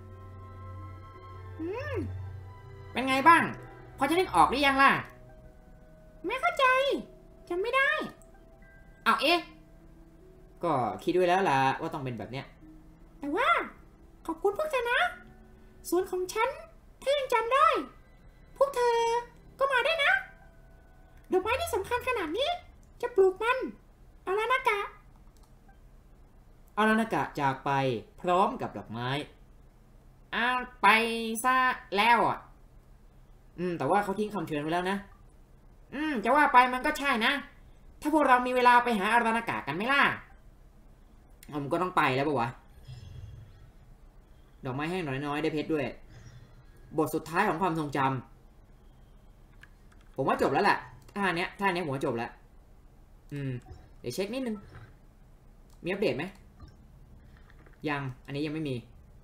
A: เป็นไงบ้างพอจะนึกออกหรือยังล่ะไม่เข้าใจจำไม่ได้เอาเอ๊ะก็คิดด้วยแล้วล่ะว่าต้องเป็นแบบเนี้ยแต่ว่าขอบคุณพวกเธอนะส่วนของฉันถ้ายังจำได้พวกเธอก็มาได้นะดอกไม้ที่สำคัญขนาดนี้จะปลูกมันอารานากะจากไปพร้อมกับดอกไม้ไปซะแล้วอ่ะแต่ว่าเขาทิ้งคำเชิญไว้แล้วนะจะว่าไปมันก็ใช่นะถ้าพวกเรามีเวลาไปหาอารานากะกันไหมล่ะผมก็ต้องไปแล้วป่ะวะดอกไม้แห้งน้อยๆได้เพชรด้วยบทสุดท้ายของความทรงจำผมว่าจบแล้วแหละท่านี้ผมว่าจบแล้วเดี๋ยวเช็คนิดนึงมีอัปเดตไหมยังอันนี้ยังไม่มี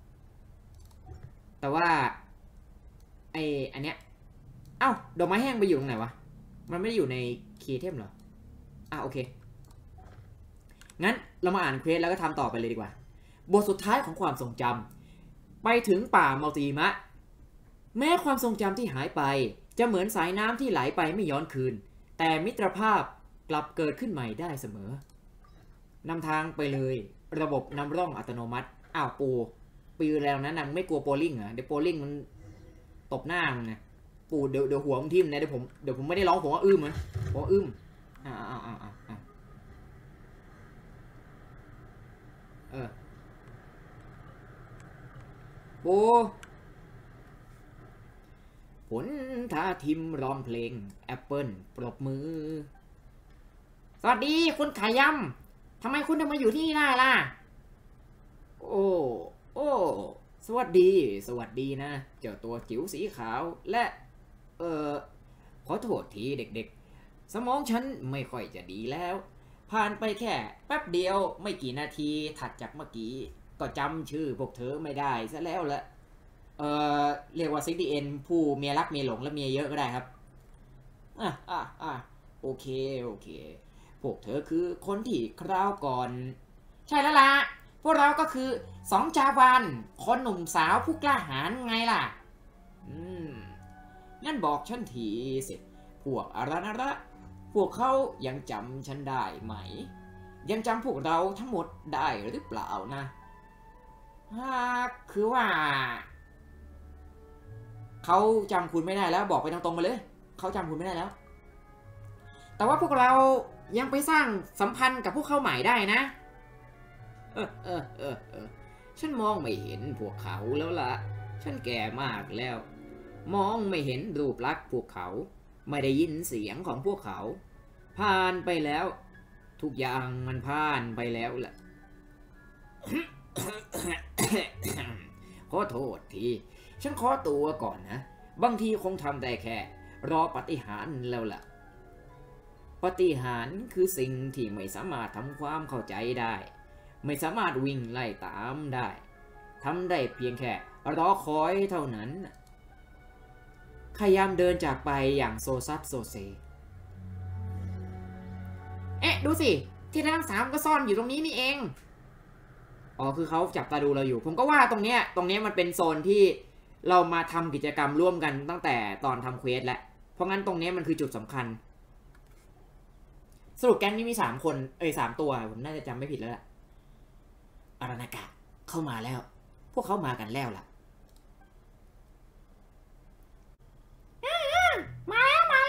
A: แต่ว่าอันเนี้ยดอกไม้แห้งไปอยู่ตรงไหนวะมันไม่ได้อยู่ในคีย์เทมเหรอโอเคงั้นเรามาอ่านเควสแล้วก็ทำต่อไปเลยดีกว่าบทสุดท้ายของความทรงจำไปถึงป่ามัลติมะแม้ความทรงจำที่หายไปจะเหมือนสายน้ำที่ไหลไปไม่ย้อนคืนแต่มิตรภาพกลับเกิดขึ้นใหม่ได้เสมอนำทางไปเลยระบบนำร่องอัตโนมัติปูแล้วนะนางไม่กลัวโปลิ่งเหรอเดี๋ยวโปลิ่งมันตบหน้ามึงนะปูเดี๋ยวหัวมึงทิ่มนะเดี๋ยวผมไม่ได้ร้องผมว่ามั้ยผมว่าปูผลท่าทิมร้องเพลงแอปเปิลปรบมือสวัสดีคุณขายำทำไมคุณถึงมาอยู่ที่นี่ได้ล่ะโอ้สวัสดีนะเจ้าตัวจิ๋วสีขาวและขอโทษทีเด็กๆสมองฉันไม่ค่อยจะดีแล้วผ่านไปแค่แป๊บเดียวไม่กี่นาทีถัดจากเมื่อกี้ก็จำชื่อพวกเธอไม่ได้ซะแล้วละเรียกว่าซิกดีเอ็นผู้เมียรักเมียหลงและเมียเยอะก็ได้ครับโอเคพวกเธอคือคนที่คราวก่อนใช่แล้วล่ะพวกเราก็คือ2 จาวานคนหนุ่มสาวผู้กล้าหาญไงล่ะงั้นบอกฉันทีสิพวกอารานาระพวกเขายังจำฉันได้ไหมยังจำพวกเราทั้งหมดได้หรือเปล่านะคือว่าเขาจำคุณไม่ได้แล้วบอกไปตรงๆมาเลยเขาจำคุณไม่ได้แล้วแต่ว่าพวกเรายังไปสร้างสัมพันธ์กับพวกเขาใหม่ได้นะฉันมองไม่เห็นพวกเขาแล้วล่ะฉันแก่มากแล้วมองไม่เห็นรูปลักษณ์พวกเขาไม่ได้ยินเสียงของพวกเขาผ่านไปแล้วทุกอย่างมันผ่านไปแล้วล่ะ ขอโทษทีฉันขอตัวก่อนนะบางทีคงทำได้แค่รอปาฏิหาริย์แล้วล่ะปาฏิหาริย์คือสิ่งที่ไม่สามารถทำความเข้าใจได้ไม่สามารถวิ่งไล่ตามได้ทำได้เพียงแค่รอคอยเท่านั้นขยามเดินจากไปอย่างโซซัดโซเซดูสิที่ทั้ง3ก็ซ่อนอยู่ตรงนี้นี่เองคือเขาจับตาดูเราอยู่ผมก็ว่าตรงเนี้ยมันเป็นโซนที่เรามาทำกิจกรรมร่วมกันตั้งแต่ตอนทำเควสแล้วเพราะงั้นตรงนี้มันคือจุดสำคัญสรุปแก๊งนี้มี3 คน3 ตัวผมน่าจะจำไม่ผิดแล้วล่ะอารานากะเข้ามาแล้วพวกเขามากันแล้วล่ะมา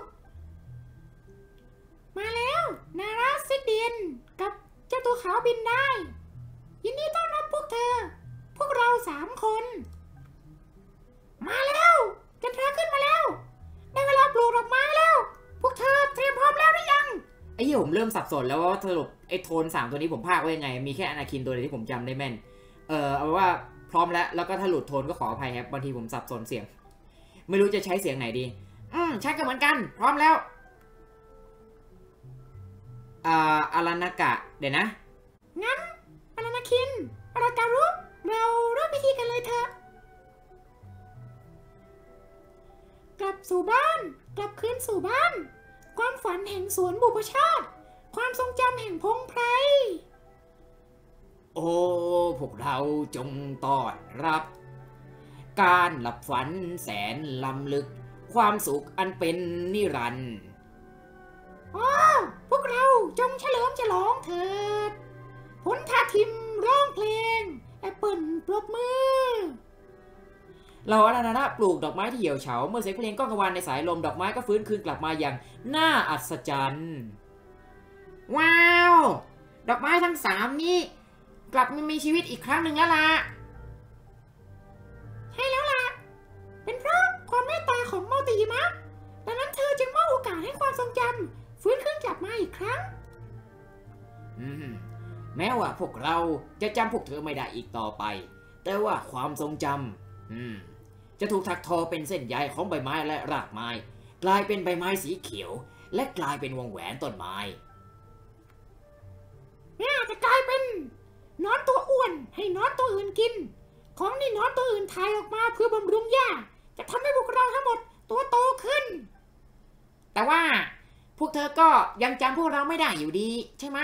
A: แล้วนาราซิกเดียนกับเจ้าตัวขาวบินได้ยินดีต้อนรับพวกเธอพวกเรา3 คนมาแล้วจันทราขึ้นมาแล้วได้เวลาปลูกดอกไม้แล้วพวกเธอเตรียมพร้อมแล้วหรือยังผมเริ่มสับสนแล้วว่าสรุปโทน3 ตัวนี้ผมพากไว้ยังไงมีแค่อนาคินตัวเดียวที่ผมจำได้แม่นเอาว่าพร้อมแล้วก็ถ้าหลุดโทนก็ขออภัยครับบางทีผมสับสนเสียงไม่รู้จะใช้เสียงไหนดีใช่ก็เหมือนกันพร้อมแล้วอารานากะเดี๋ยวนะงั้นอารานาคินอาราการุเราเริ่มพิธีกันเลยเถอะกลับสู่บ้านกลับคืนสู่บ้านความฝันแห่งสวนบุพชาติความทรงจำแห่งพงไพรโอ้พวกเราจงต้อนรับการหลับฝันแสนล้ำลึกความสุขอันเป็นนิรันดร์พวกเราจงเฉลิมฉลองเถิดผลทาทิมร้องเพลงแอปเปิลปรบมือเราอารานาปลูกดอกไม้ที่เหี่ยวเฉาเมื่อเสียงเพลงก้องกังวานในสายลมดอกไม้ก็ฟื้นคืนกลับมาอย่างน่าอัศจรรย์ว้าวดอกไม้ทั้ง3นี้กลับมามีชีวิตอีกครั้งหนึ่งแล้วล่ะใช่แล้วล่ะเป็นเพราะความเมตตาของโมติมะดังนั้นเธอจึงมอบโอกาสให้ความทรงจำฟื้นคืนกลับมาอีกครั้งแม้ว่าพวกเราจะจำพวกเธอไม่ได้อีกต่อไปแต่ว่าความทรงจำจะถูกถักทอเป็นเส้นใยของใบไม้และรากไม้กลายเป็นใบไม้สีเขียวและกลายเป็นวงแหวนต้นไม้จะกลายเป็นนอนตัวอ้วนให้นอนตัวอื่นกินของนี่นอนตัวอื่นถ่ายออกมาเพื่อบำรุงหญ้าจะทำให้พวกเราทั้งหมดตัวโตขึ้นแต่ว่าพวกเธอก็ยังจำพวกเราไม่ได้อยู่ดีใช่ไหม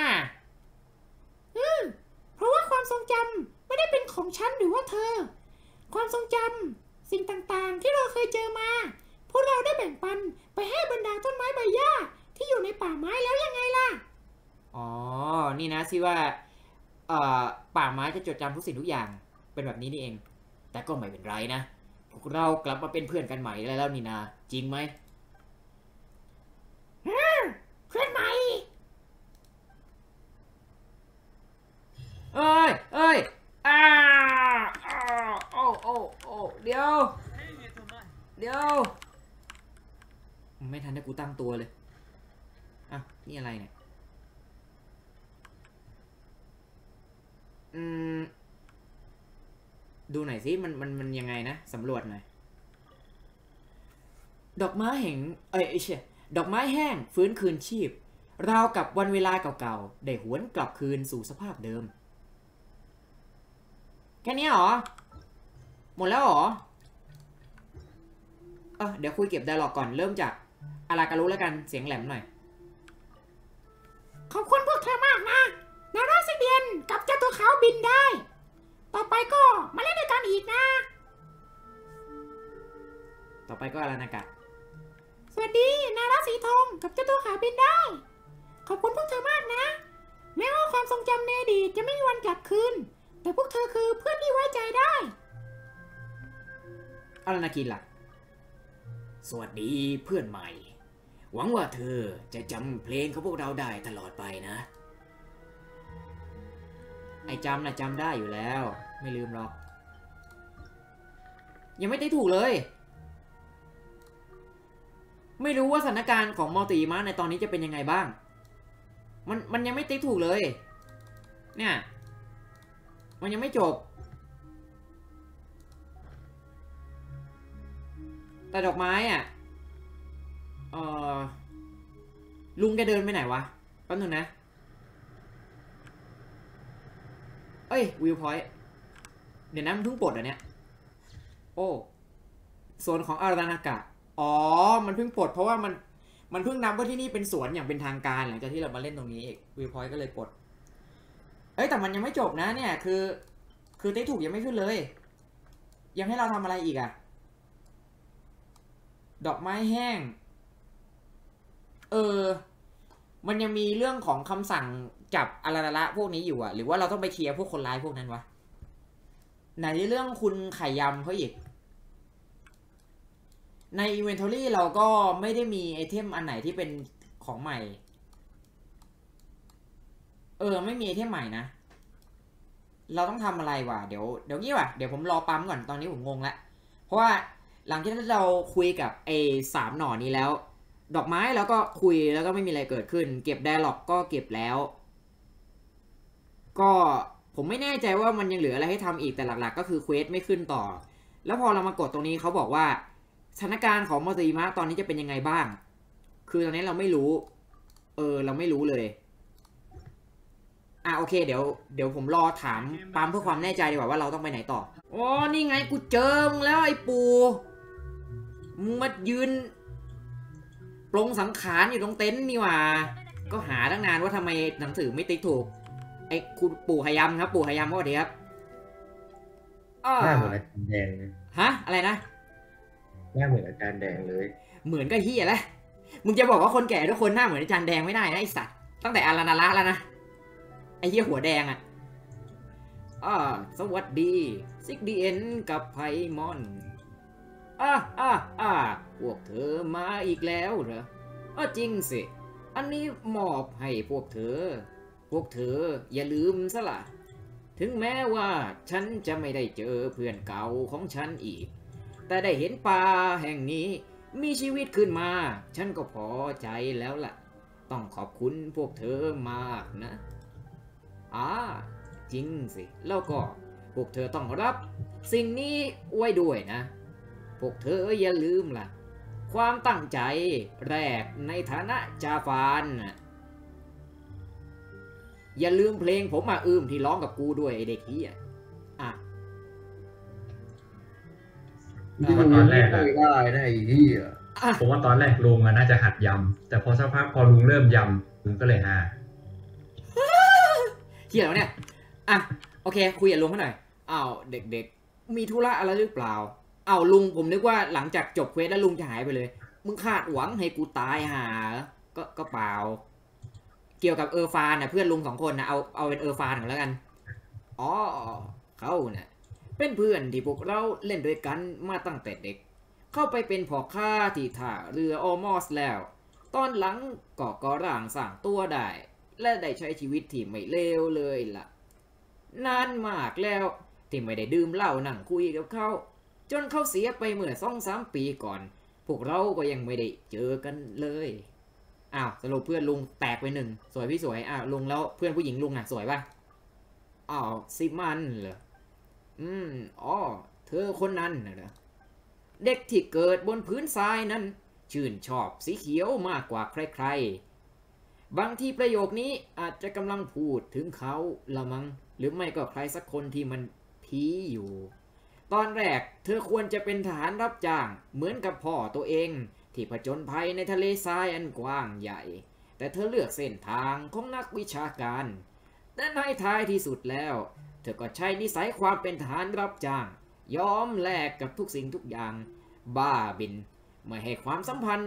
A: เพราะว่าความทรงจำไม่ได้เป็นของฉันหรือว่าเธอความทรงจำสิ่งต่างๆที่เราเคยเจอมาพวกเราได้แบ่งปันไปให้บรรดาต้นไม้ใบหญ้าที่อยู่ในป่าไม้แล้วยังไงล่ะอ๋อนี่นะสิว่าป่าไม้จะจดจำทุกสิ่งทุกอย่างเป็นแบบนี้นี่เองแต่ก็ไม่เป็นไรนะพวกเรากลับมาเป็นเพื่อนกันใหม่แล้วนี่นาจริงไหมเพื่อนใหม่เอ้ยเดี๋ยวไม่ทันได้กูตั้งตัวเลยนี่อะไรเนี่ยดูหน่อยสิมันยังไงนะสำรวจหน่อยดอกไม้แห่งดอกไม้แห้งฟื้นคืนชีพราวกับวันเวลาเก่าๆได้หวนกลับคืนสู่สภาพเดิมแค่นี้เหรอหมดแล้วเหรอเดี๋ยวคุยเก็บไดอะล็อกก่อนเริ่มจากอาราการุแล้วกันเสียงแหลมหน่อยขอบคุณพวกเธอมากนะนาราซิเดียนกับเจ้าตัวขาวบินได้ต่อไปก็มาเล่นด้วยกันอีกนะต่อไปก็อารานากะสวัสดีนาราสีทองกับเจ้าตัวขาวบินได้ขอบคุณพวกเธอมากนะแม้ว่าความทรงจำในอดีตจะไม่มีวันกลับคืนแต่พวกเธอคือเพื่อนที่ไว้ใจได้อารานากินล่ะสวัสดีเพื่อนใหม่หวังว่าเธอจะจำเพลงของพวกเราได้ตลอดไปนะไอ้จำนะจำได้อยู่แล้วไม่ลืมหรอกยังไม่ได้ถูกเลยไม่รู้ว่าสถานการณ์ของมัลติมาในตอนนี้จะเป็นยังไงบ้างมันยังไม่ติ๊กถูกเลยเนี่ยมันยังไม่จบแต่ดอกไม้ลุงแกเดินไปไหนวะแป๊บนึงนะวิวพอยต์เดี๋ยวนะมันเพิ่งปลดอ่ะเนี่ยโอ้สวนของอารานากะมันเพิ่งปลดเพราะว่ามันเพิ่งนับว่าที่นี่เป็นสวนอย่างเป็นทางการหลังจากที่เรามาเล่นตรงนี้เองวิวพอยต์ก็เลยปลดแต่มันยังไม่จบนะเนี่ยคือติ๊กถูกยังไม่ขึ้นเลยยังให้เราทำอะไรอีกดอกไม้แห้งมันยังมีเรื่องของคำสั่งจับอาราระพวกนี้อยู่หรือว่าเราต้องไปเคลียร์พวกคนร้ายพวกนั้นวะไหนเรื่องคุณไข่ยำเขาอีกใน Inventory เราก็ไม่ได้มีไอเทมอันไหนที่เป็นของใหม่ไม่มีไอเทมใหม่นะเราต้องทำอะไรวะเดี๋ยวงี้วะเดี๋ยวผมรอปั๊มก่อนตอนนี้ผมงงละเพราะว่าหลังจากที่เราคุยกับไอ้3 หน่อนี้แล้วดอกไม้แล้วก็คุยแล้วก็ไม่มีอะไรเกิดขึ้นเก็บไดอะล็อกก็เก็บแล้วก็ผมไม่แน่ใจว่ามันยังเหลืออะไรให้ทำอีกแต่หลักๆก็คือเควสไม่ขึ้นต่อแล้วพอเรามากดตรงนี้เขาบอกว่าสถานการณ์ของมัลติมะตอนนี้จะเป็นยังไงบ้างคือตอนนี้เราไม่รู้เราไม่รู้เลยโอเคเดี๋ยวผมรอถามปามเพื่อความแน่ใจดีกว่าว่าเราต้องไปไหนต่ออ๋อนี่ไงกูเจอมึงแล้วไอ้ปูมึงมายืนปลงสังขารอยู่ตรงเต็นท์นี่หว่าก็หาตั้งนานว่าทำไมหนังสือไม่ติ๊กถูกไอ้คุณปู่ขยำครับปู่ขยำสวัสดีครับ
B: หน้าเหมือนอาจารย์แดงเลย
A: ฮะอะไรนะ
B: หน้าเหมือนอาจารย์แดงเลย
A: เหมือนก็เฮียแหละมึงจะบอกว่าคนแก่ทุกคนหน้าเหมือนอาจารย์แดงไม่ได้นะไอสัตว์ตั้งแต่อารานาระแล้วนะไอเฮียหัวแดงอ่ะสวัสดีซิกดีเอ็นกับไพมอนพวกเธอมาอีกแล้วเหรอจริงสิอันนี้มอบให้พวกเธออย่าลืมซะล่ะถึงแม้ว่าฉันจะไม่ได้เจอเพื่อนเก่าของฉันอีกแต่ได้เห็นป่าแห่งนี้มีชีวิตขึ้นมาฉันก็พอใจแล้วล่ะต้องขอบคุณพวกเธอมากนะจริงสิแล้วก็พวกเธอต้องรับสิ่งนี้ไว้ด้วยนะพวกเธออย่าลืมล่ะความตั้งใจแรกในฐานะจาฟานอย่าลืมเพลงผมที่ร้องกับกูด้วยไอเด็กเฮีย
B: ตอนแรกได้ไอ้เฮีย
C: ผมว่าตอนแรกลุงน่าจะหัดยำแต่พอสักพักพอลุงเริ่มยำลุงก็เลยฮา
A: เฮียแล้วเนี่ยโอเคคุยกับลุงเขาหน่อยเด็กๆมีธุระอะไรหรือเปล่าลุงผมนึกว่าหลังจากจบเควสแล้วลุงจะหายไปเลยมึงคาดหวังให้กูตายก็เปล่าเกี่ยวกับฟานเพื่อนลุง2 คนนะเอาเป็นฟานก่อนแล้วกันเขาเนี่ยเป็นเพื่อนที่พวกเราเล่นด้วยกันมาตั้งแต่เด็กเข้าไปเป็นพ่อค้าที่ท่าเรือออมอสแล้วตอนหลังก็ก่อร่างสร้างตัวได้และได้ใช้ชีวิตที่ไม่เลวเลยล่ะนานมากแล้วที่ไม่ได้ดื่มเหล้านั่งคุยกับเขาจนเขาเสียไปเมื่อ2-3 ปีก่อนพวกเราก็ยังไม่ได้เจอกันเลยสรุปเพื่อนลุงแตกไป1สวยพี่สวยลุงแล้วเพื่อนผู้หญิงลุงสวยป่ะซิมันเหรอเธอคนนั้นเหรอเด็กที่เกิดบนพื้นทรายนั้นชื่นชอบสีเขียวมากกว่าใครๆบางทีประโยคนี้อาจจะกำลังพูดถึงเขาละมั้งหรือไม่ก็ใครสักคนที่มันผีอยู่ตอนแรกเธอควรจะเป็นทหารรับจ้างเหมือนกับพ่อตัวเองที่ผจญภัยในทะเลทรายอันกว้างใหญ่แต่เธอเลือกเส้นทางของนักวิชาการแต่ในท้ายที่สุดแล้วเธอก็ใช้นิสัยความเป็นทหารรับจ้างยอมแลกกับทุกสิ่งทุกอย่างบ้าบินไม่ให้ความสำคั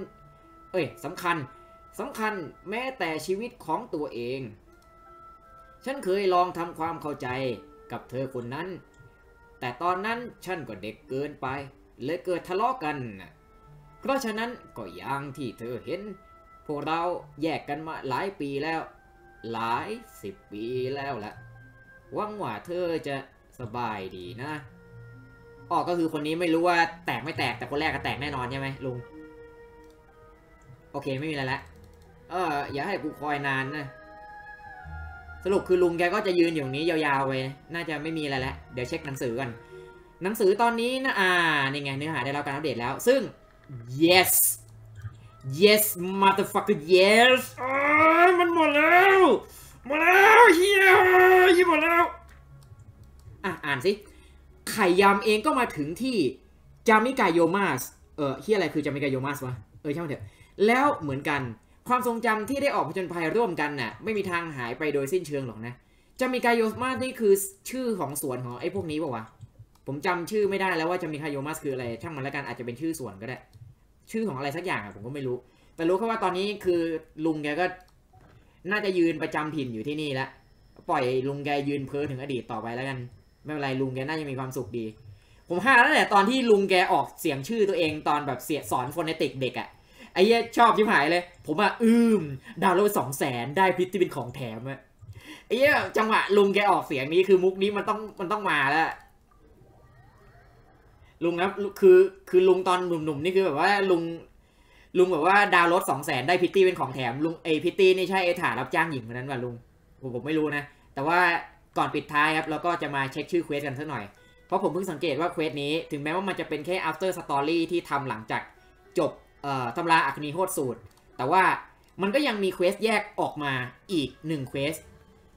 A: ญแม้แต่ชีวิตของตัวเองฉันเคยลองทำความเข้าใจกับเธอคนนั้นแต่ตอนนั้นฉันก็เด็กเกินไปเลยเกิดทะเลาะกันเพราะฉะนั้นก็อย่างที่เธอเห็นพวกเราแยกกันมาหลายปีแล้วหลาย10 ปีแล้วแหละหวังว่าเธอจะสบายดีนะก็คือคนนี้ไม่รู้ว่าแตกไม่แตกแต่คนแรกก็แตกแน่นอนใช่ไหมลุงโอเคไม่มีอะไรแล้วอย่าให้กูคอยนานนะสรุปคือลุงแกก็จะยืนอยู่ตรงนี้ยาวๆไปน่าจะไม่มีอะไรแล้วเดี๋ยวเช็คหนังสือก่อนหนังสือตอนนี้นะนี่ไงเนื้อหาได้รับการอัปเดตแล้วซึ่ง yes motherfucker yes มันหมดแล้วเฮียหมดแล้วอ่านสิไข่ยำเองก็มาถึงที่จามิกาโยมาสเฮียอะไรคือจามิกาโยมาสวะช่างมันเถอะแล้วเหมือนกันความทรงจำที่ได้ออกผจญภัยร่วมกันน่ะไม่มีทางหายไปโดยสิ้นเชิงหรอกนะจามิกาโยมาสนี่คือชื่อของสวนของไอ้พวกนี้ป่าวะผมจำชื่อไม่ได้แล้วว่าจามิกาโยมาสคืออะไรช่างมันแล้วกันอาจจะเป็นชื่อสวนก็ได้ชื่อของอะไรสักอย่างผมก็ไม่รู้แต่รู้แค่ว่าตอนนี้คือลุงแกก็น่าจะยืนประจำถิ่นอยู่ที่นี่แล้วปล่อยลุงแกยืนเพ้อถึงอดีตต่อไปแล้วกันไม่เป็นไรลุงแกน่าจะมีความสุขดีผมห้าแล้วแหละตอนที่ลุงแกออกเสียงชื่อตัวเองตอนแบบสอนโฟเนติกเด็กไอ้เหี้ยชอบชิบหายเลยผมดาวน์โหลด200,000ได้พิษที่เป็นของแถมไอ้เหี้ยจังหวะลุงแกออกเสียงนี้คือมุกนี้มันต้องมาแล้วลุงนะคือลุงตอนหนุ่มๆนี่คือแบบว่าลุงแบบว่าดาวน์โหลด200,000ได้พิตตี้เป็นของแถมลุงพิตตี้นี่ใช่ฐานรับจ้างหญิงคนนั้นป่ะลุงผมไม่รู้นะแต่ว่าก่อนปิดท้ายครับเราก็จะมาเช็คชื่อเควสกันสักหน่อยเพราะผมเพิ่งสังเกตว่าเควสนี้ถึงแม้ว่ามันจะเป็นแค่ after story ที่ทำหลังจากจบตำราอัคนีโหดสูตรแต่ว่ามันก็ยังมีเควสแยกออกมาอีก1เควส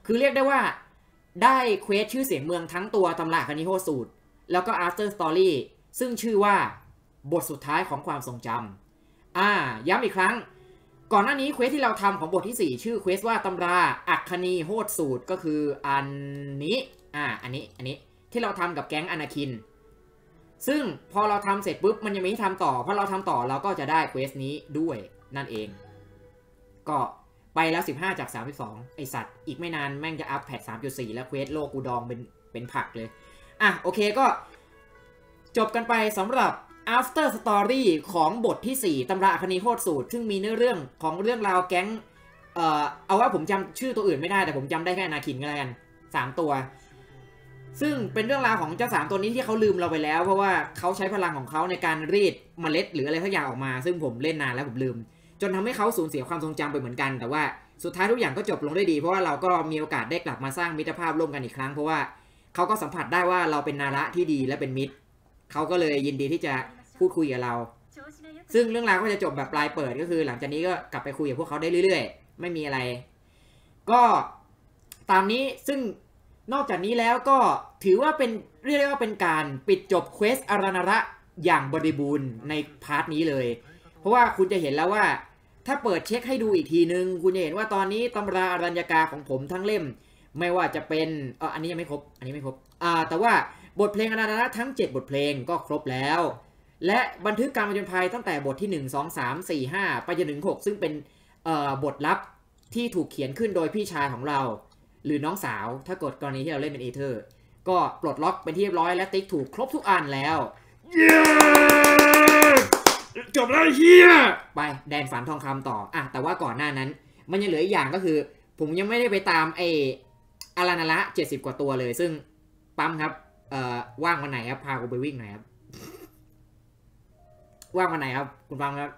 A: คือเรียกได้ว่าได้เควสชื่อเสียงเมืองทั้งตัวตำราคณิโฮสูตรแล้วก็ after story ซึ่งชื่อว่าบทสุดท้ายของความทรงจำย้ำอีกครั้งก่อนหน้านี้เควสที่เราทำของบทที่ 4 ชื่อเควสว่าตำราอัคคณีโฮดสูตรก็คืออันนี้อันนี้ที่เราทำกับแก๊งอนาคินซึ่งพอเราทำเสร็จปุ๊บมันยังไม่ให้ทำต่อพอเราทำต่อเราก็จะได้เควสนี้ด้วยนั่นเองก็ไปแล้ว15จาก32ไอสัตว์อีกไม่นานแม่งจะอัพแพท 3.4 แล้วเควสโลกูดองเป็นผักเลยโอเคก็จบกันไปสำหรับ after story ของบทที่ 4 ตำราอัคคณีโฮดสูตรซึ่งมีเนื้อเรื่องของเรื่องราวแก๊งเอาว่าผมจำชื่อตัวอื่นไม่ได้แต่ผมจำได้แค่อนาคินก็แล้วกัน3ตัวซึ่งเป็นเรื่องราวของเจ้า3ตัวนี้ที่เขาลืมเราไปแล้วเพราะว่าเขาใช้พลังของเขาในการรีดเมล็ดหรืออะไรสักอย่างออกมาซึ่งผมเล่นนานแล้วผมลืมจนทำให้เขาสูญเสียความทรงจำไปเหมือนกันแต่ว่าสุดท้ายทุกอย่างก็จบลงได้ดีเพราะว่าเราก็มีโอกาสได้กลับมาสร้างมิตรภาพร่วมกันอีกครั้งเพราะว่าเขาก็สัมผัสได้ว่าเราเป็นนาระที่ดีและเป็นมิตรเขาก็เลยยินดีที่จะพูดคุยกับเราซึ่งเรื่องราวก็จะจบแบบปลายเปิดก็คือหลังจากนี้ก็กลับไปคุยกับพวกเขาได้เรื่อยๆไม่มีอะไรก็ตามนี้ซึ่งนอกจากนี้แล้วก็ถือว่าเป็นเรียกได้ว่าเป็นการปิดจบเควสอารานาระอย่างบริบูรณ์ในพาร์ทนี้เลยเพราะว่าคุณจะเห็นแล้วว่าถ้าเปิดเช็คให้ดูอีกทีนึงคุณจะเห็นว่าตอนนี้ตำราอารัญญกาของผมทั้งเล่มไม่ว่าจะเป็นอันนี้ยังไม่ครบอันนี้ไม่ครบแต่ว่าบทเพลงอารานาระทั้ง7บทเพลงก็ครบแล้วและบันทึกการผจญภัยตั้งแต่บทที่1 2 3 4 5ไปจนถึง6ซึ่งเป็นบทลับที่ถูกเขียนขึ้นโดยพี่ชายของเราหรือน้องสาวถ้ากดกรณีที่เราเล่นเป็นเอเธอร์ก็ปลดล็อกเป็นที่เรียบร้อยและติ๊กถูกครบทุกอันแล้วจบแล้วเฮียไปแดนฝันทองคำต่อแต่ว่าก่อนหน้านั้นมันยังเหลืออีกอย่างก็คือผมยังไม่ได้ไปตามอารานาระ70กว่าตัวเลยซึ่งปั๊มครับว่างวันไหนครับพากูไปวิ่งหน่อยครับว่างวันไหนครับคุณปั๊มครับ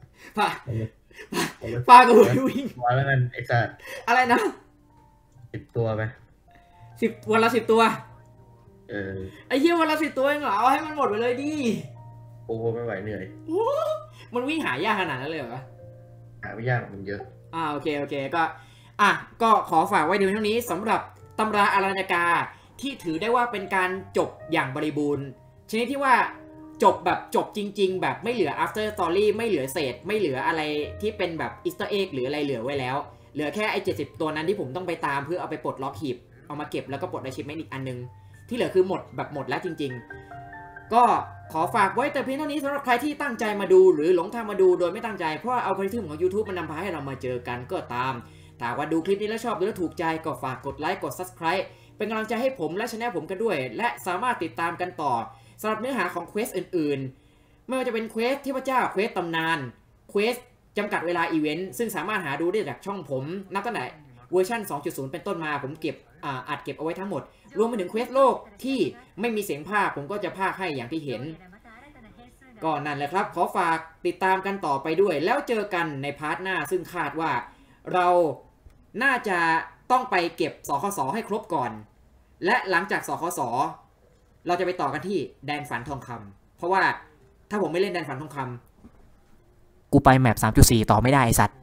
A: พากูไปวิ่ง
B: วันละกันไอ้สัตว์
A: อะไรนะ
B: 10 ตัวไป
A: 10วันละ10ตัวไอ้เหี้ยวันละ10ตัวเองเหรอเอาให้มันหมดไปเลยดิ
B: โอ้ไม่ไหวเหนื่อย
A: มันวิ่งหายากขนาดนั้นเลยเหรอ
B: หาไม่ยากมันเยอะ
A: โอเคก็ขอฝากไว้เดี๋ยวเท่านี้สำหรับตำราอารัญญกาที่ถือได้ว่าเป็นการจบอย่างบริบูรณ์ชนิดที่ว่าจบแบบจบจริงๆแบบไม่เหลือ after story ไม่เหลือเศษไม่เหลืออะไรที่เป็นแบบ easter egg หรืออะไรเหลือไว้แล้วเหลือแค่70ตัวนั้นที่ผมต้องไปตามเพื่อเอาไปปลดล็อกหีบเอามาเก็บแล้วก็ปลด achievement อีกอันนึงที่เหลือคือหมดแบบหมดแล้วจริงๆก็ขอฝากไว้แต่เพียงเท่านี้สำหรับใครที่ตั้งใจมาดูหรือหลงทางมาดูโดยไม่ตั้งใจเพราะว่าอัลกอริทึมของ YouTube มันนำพาให้เรามาเจอกันก็ตามถ้าว่าดูคลิปนี้แล้วชอบหรือถูกใจก็ฝากกดไลค์กด Subscribe เป็นกำลังใจให้ผมและช anel ผมกันด้วยและสามารถติดตามกันต่อสำหรับเนื้อหาของเควสอื่นๆไม่ว่าจะเป็นเควสเทพเจ้าเควสตำนานเควสจำกัดเวลาอีเวนต์ซึ่งสามารถหาดูได้จากช่องผมนับตั้งแต่เวอร์ชัน 2.0 เป็นต้นมาผมเก็บอัดเก็บเอาไว้ทั้งหมดรวมไปถึงเควสโลกที่ไม่มีเสียงภาคผมก็จะภาคให้อย่างที่เห็นก็นั่นแหละครับขอฝากติดตามกันต่อไปด้วยแล้วเจอกันในพาร์ทหน้าซึ่งคาดว่าเราน่าจะต้องไปเก็บสคสให้ครบก่อนและหลังจากสคสเราจะไปต่อกันที่แดนฝันทองคำเพราะว่าถ้าผมไม่เล่นแดนฝันทองคำกูไปแมป 3.4 ต่อไม่ได้ไอ้สัตว์